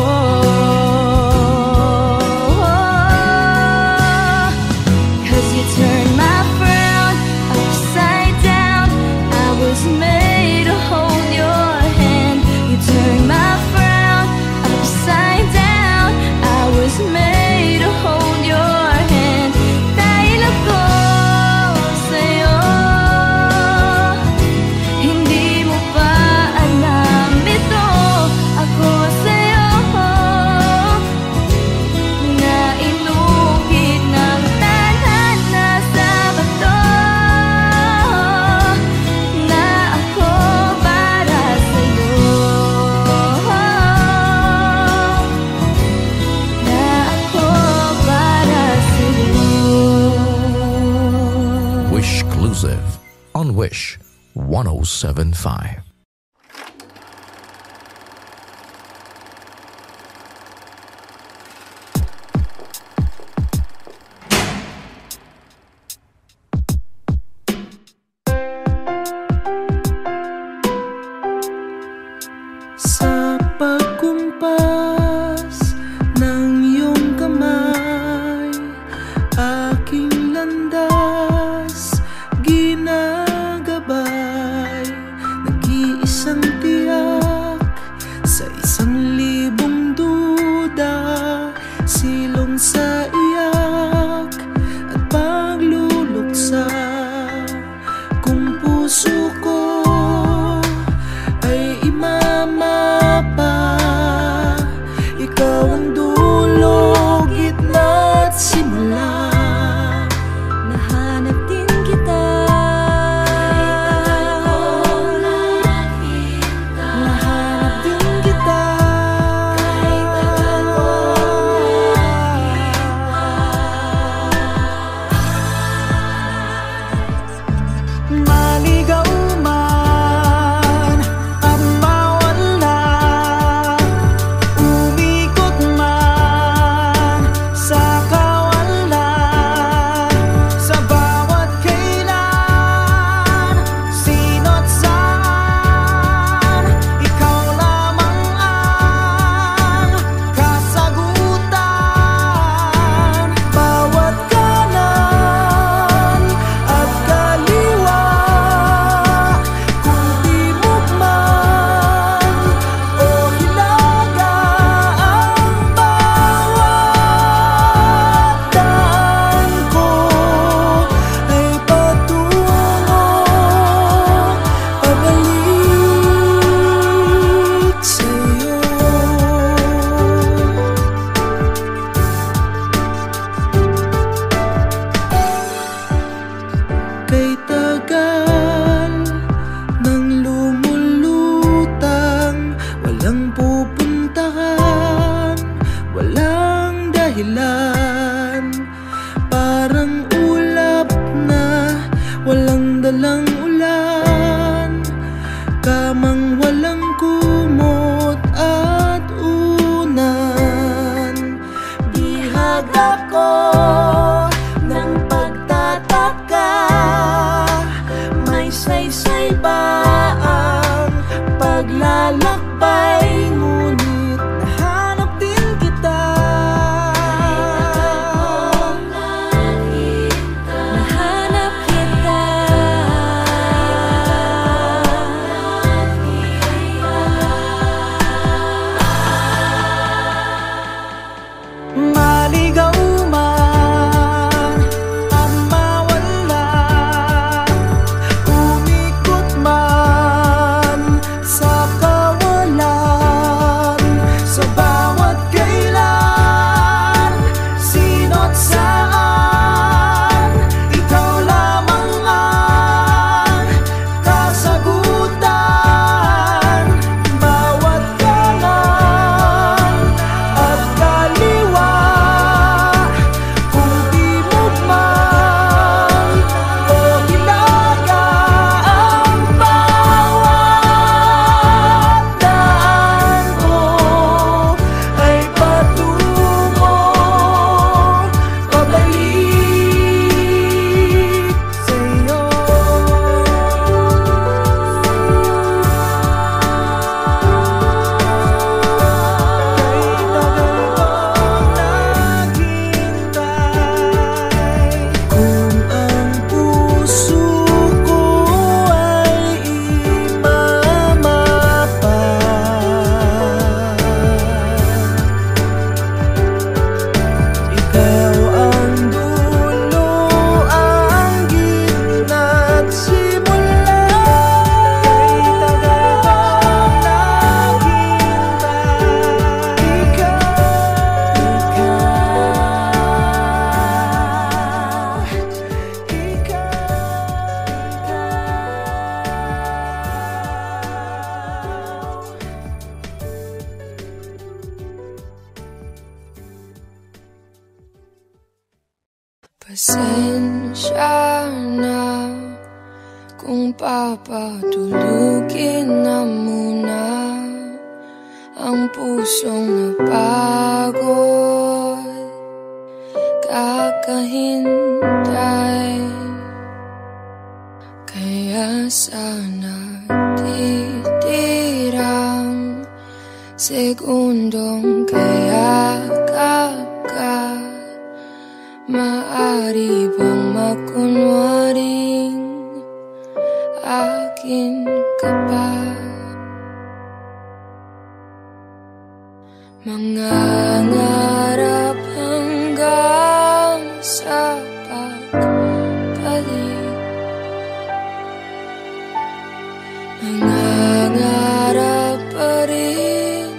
'Cause you turned my frown upside down, I was made to hold your hand. You turned my frown upside down, I was made to hold your hand. Dahil ako sa'yo, hindi mo pa alam ito. Ako sa'yo na inukit ng tadhana sa bato, na ako para sa'yo, na ako para sa'yo. Wish Exclusive on Wish 1075. Sa pagkumpas ng iyong kamay, aking landas ginagabay. dahilan. Parang ulap na walang dalang ulan, kamang walang kumot at unan. Bihag ako ng pagtataka, may saysay ba ang paglalakbay, ngunit nahanap din kita. Nahanap kita. Maligaw man at mawala, umikot man sa kawalan, sa bawat kailan, sino't saan, ikaw lamang ang kasagutan. Bawat kanan at kaliwa, kung timog man o hilaga, ang bawat daan ko ay patungo pabalik sa'yo. Kung ang puso ko ay imamapa, ikaw ang dulo, ang gitna't simula. Kay tagal kong Pasensya na kung papatulugin na muna ang pusong napagod, kakahintay. Kaya sana titirang segundong kayakap ka. Maari bang makunwaring akin ka pa? Mangangarap hanggang sa pagbalik, mangangarap pa rin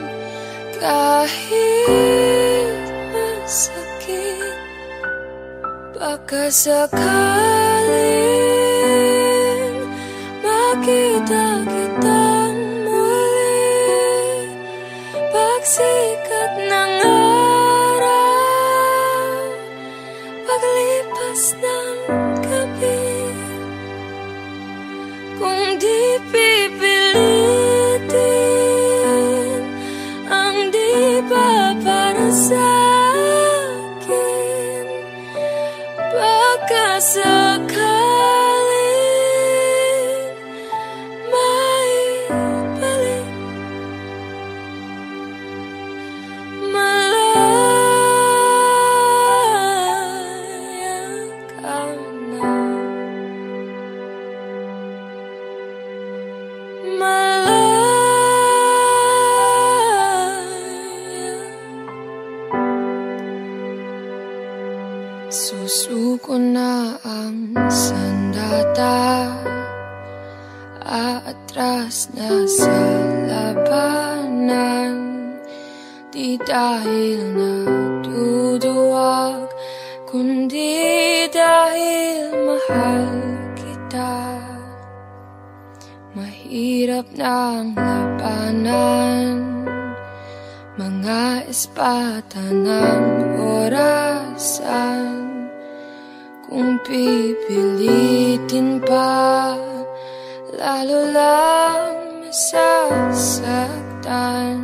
kahit masakit. Baka sakaling makita kitang muli, pagsikat ng araw, paglipas ng gabi. Kung di pipilitin ang di ba para sa sakaling maibalik, malaya ka na, susuko na ang sandata, aatras na sa labanan. Di dahil naduduwag, kundi dahil mahal kita. Mahirap na ang labanan, mga espata ng orasan. Kung pipilitin pa, lalo lang masasaktan.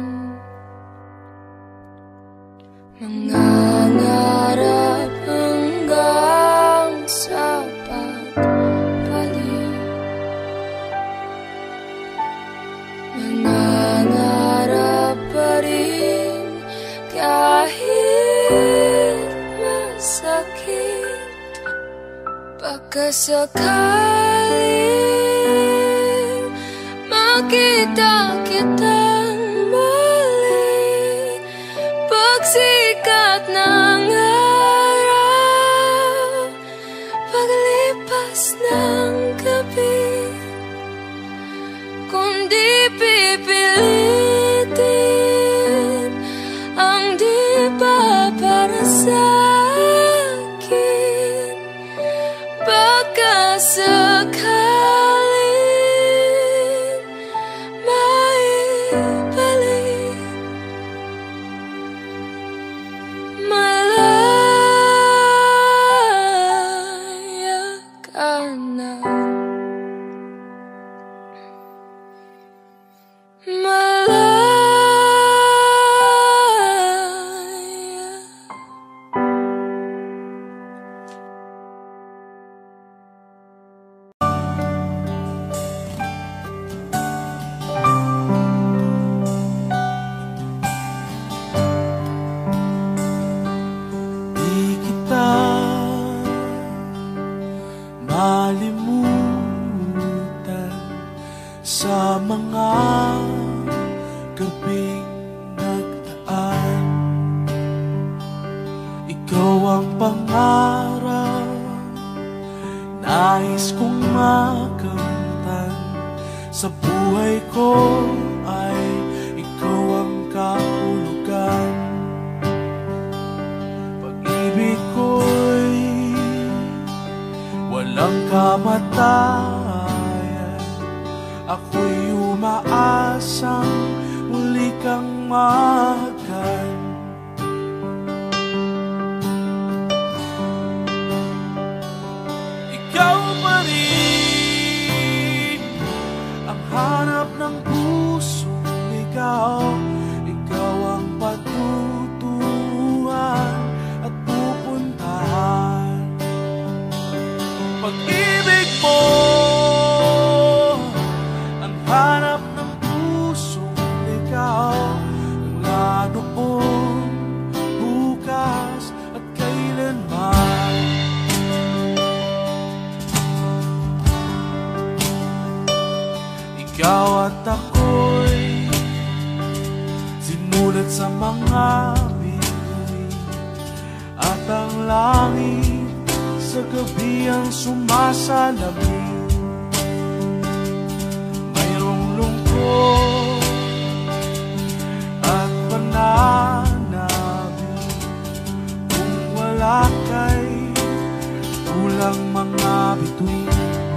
Mangangarap hanggang sa pagpalit, mangangarap pa rin kahit masakit. Pagkasakaling makita kitang muli, pagsikat ng araw, paglipas ng gabi, kung di pipilitin ang di ba para sa'kin, baka sakaling maibalik. Malaya ka na, malaya. Di kita malimutan sa mga gabing nagdaan. Ikaw ang pangarap, nais kong makamtan. Sa buhay ko ay ikaw ang kahulugan. Pag-ibig ko'y walang kamatayan. Ako'y umaasang muli kang mahagan. Ikaw pa rin ang hanap ng pusong ligaw. Ikaw ang patutuhan at pupuntahan. Pag-ibig mo ang hanap ng pusong ligaw. Mula noon, bukas at kailanman. Ikaw at ako'y sinulat sa mga bituin, at ang langit sa gabi ang sumasalamin. Mayroong lungkot at pananabik, kung wala kay kulang mga bituin.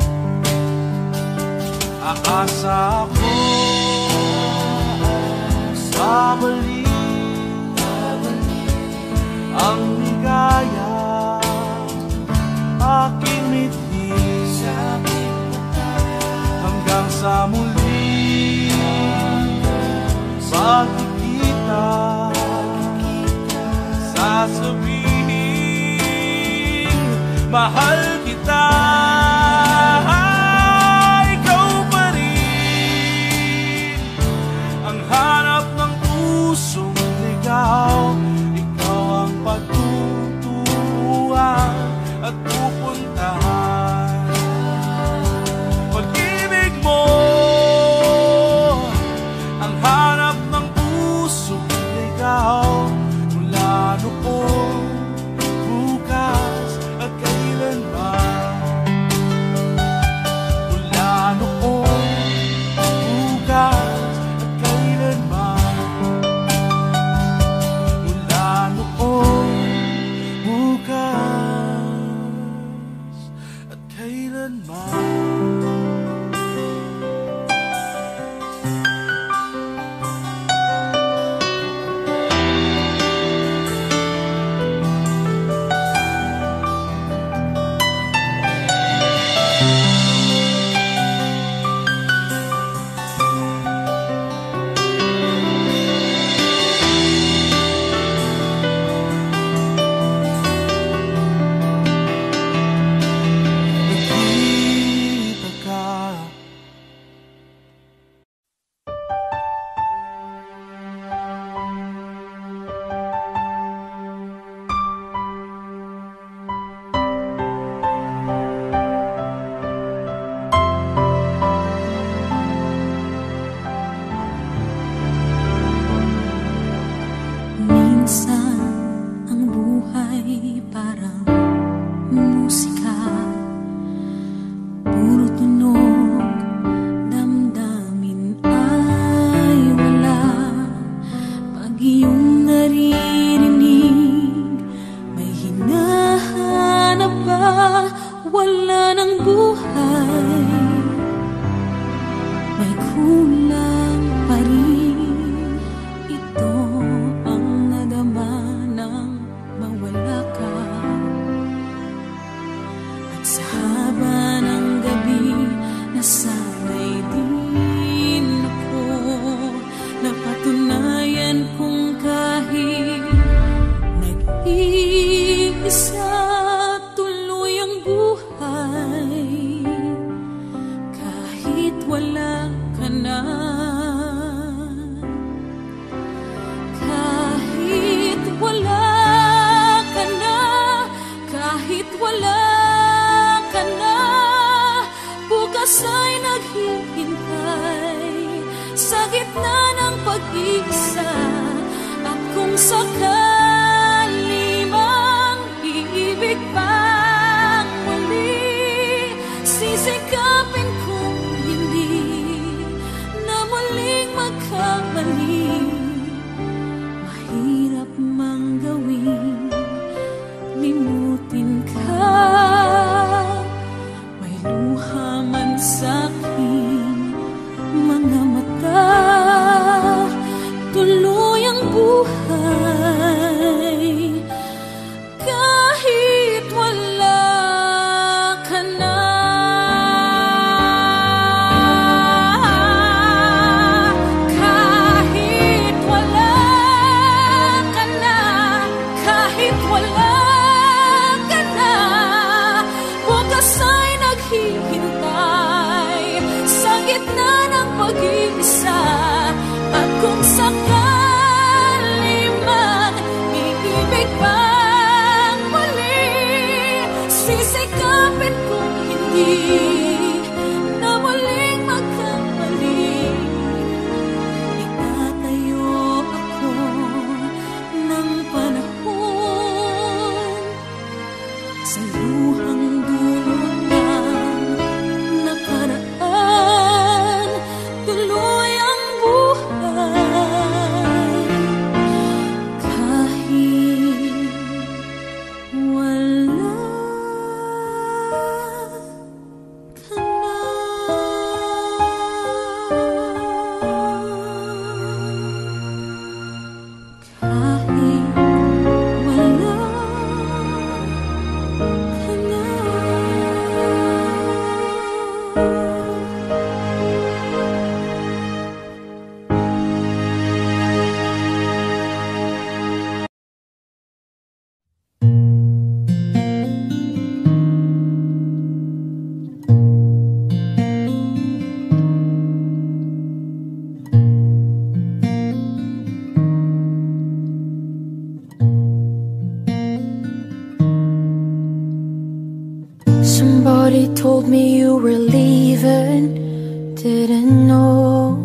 Aasa ako sa balik ang ligaya, aking mithi hanggang sa muli pagkikita. Sasabihin mahal kita. Ikaw ang patutuhan at pupuntahan. Pag-ibig mo ang hanap ng pusong ligaw. Mula noon, bukas at kailanman. mag-isa. At kung sakali mang iibig pang muli, sisikapin kong hindi na muling magkamali. Mahirap mang gawin, limutin ka. May luha man sa'king mga mata, tuluyang buhay kahit wala ka na. Kahit wala ka na, kahit wala ka na, bukas ay naghihintay sa gitna ng pag-iisa. At kung sakali man iibig pang muli, sisikapin kong hindi na muling magkamali. Itatayo ako ng panahon sa luhang dulot ng nakaraan, tuloy ang buhay kahit wala ka na. Kahit wala ka na. Somebody told me you were leaving, didn't know.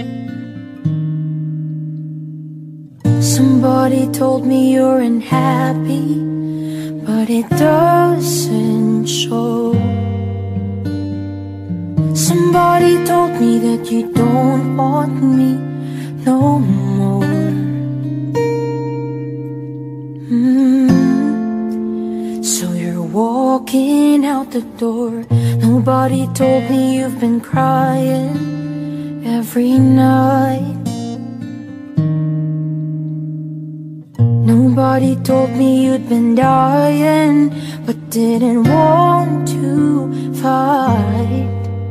Somebody told me you're unhappy, but it doesn't show. Somebody told me that you don't want me no more. So you're walking out the door. Nobody told me you've been crying every night. Nobody told me you'd been dying, but didn't want to fight.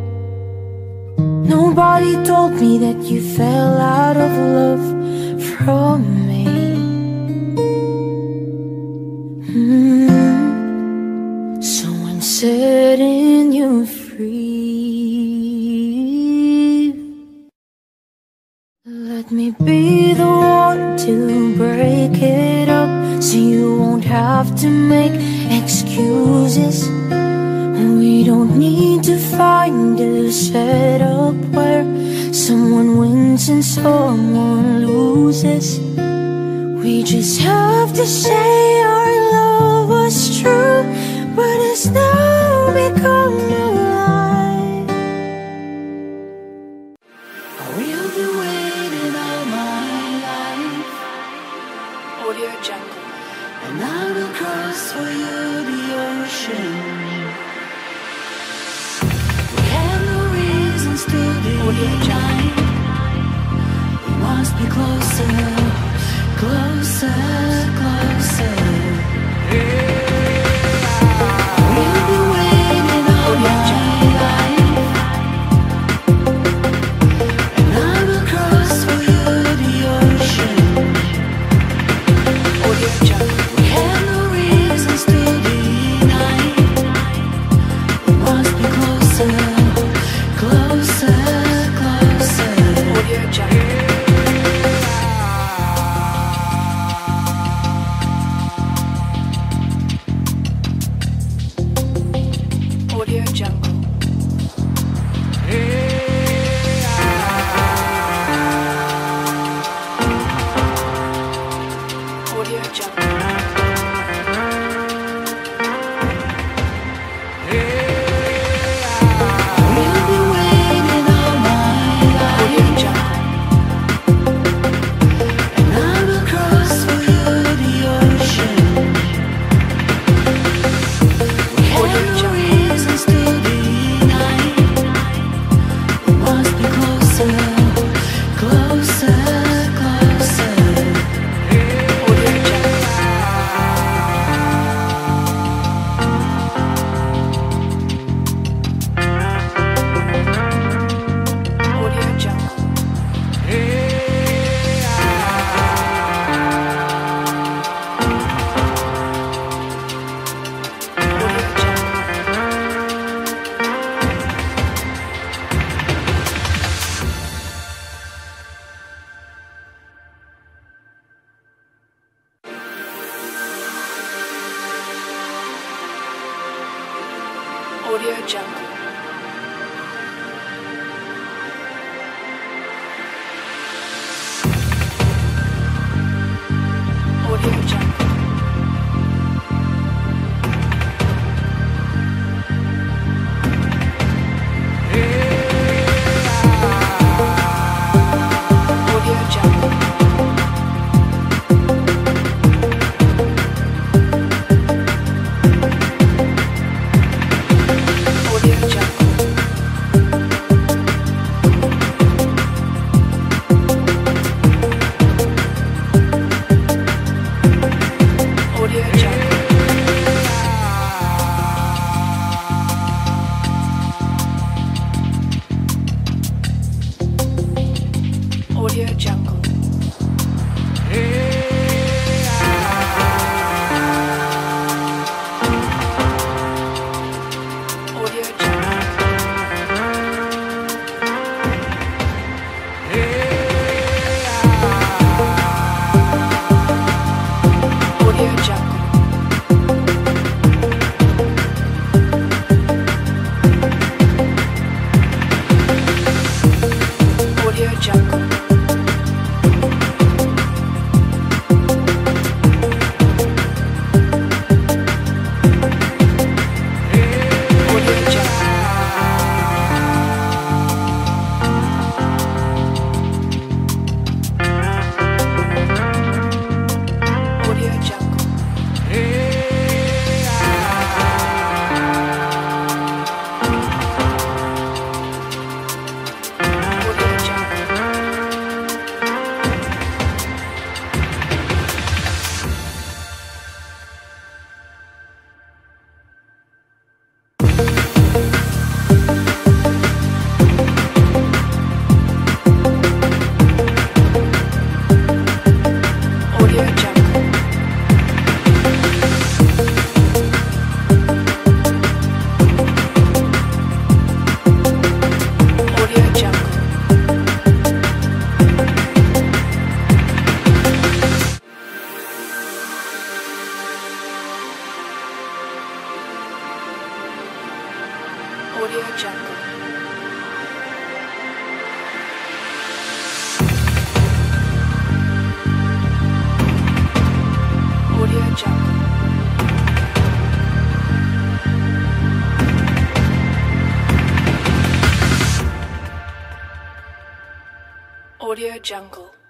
Nobody told me that you fell out of love from me. So I'm setting you free. Let me be the one to break it up, so you won't have to make excuses. We don't need to find a setup where someone wins and someone loses. We just have to say our love was true, but it's now become a lie. I will be waiting all my life. Audio Jungle. And I will cross for you the ocean. We have no reasons to deny. We must be closer, closer, closer. We'll be waiting all my life. And I will cross for you the ocean. We have no reasons to deny. We must be closer, closer, closer. Audio Jungle. Audio Jungle. Audio Jungle. Audio Jungle. Audio Jungle. Audio Jungle. Audio Jungle. Audio Jungle. Audio Jungle. Audio Jungle.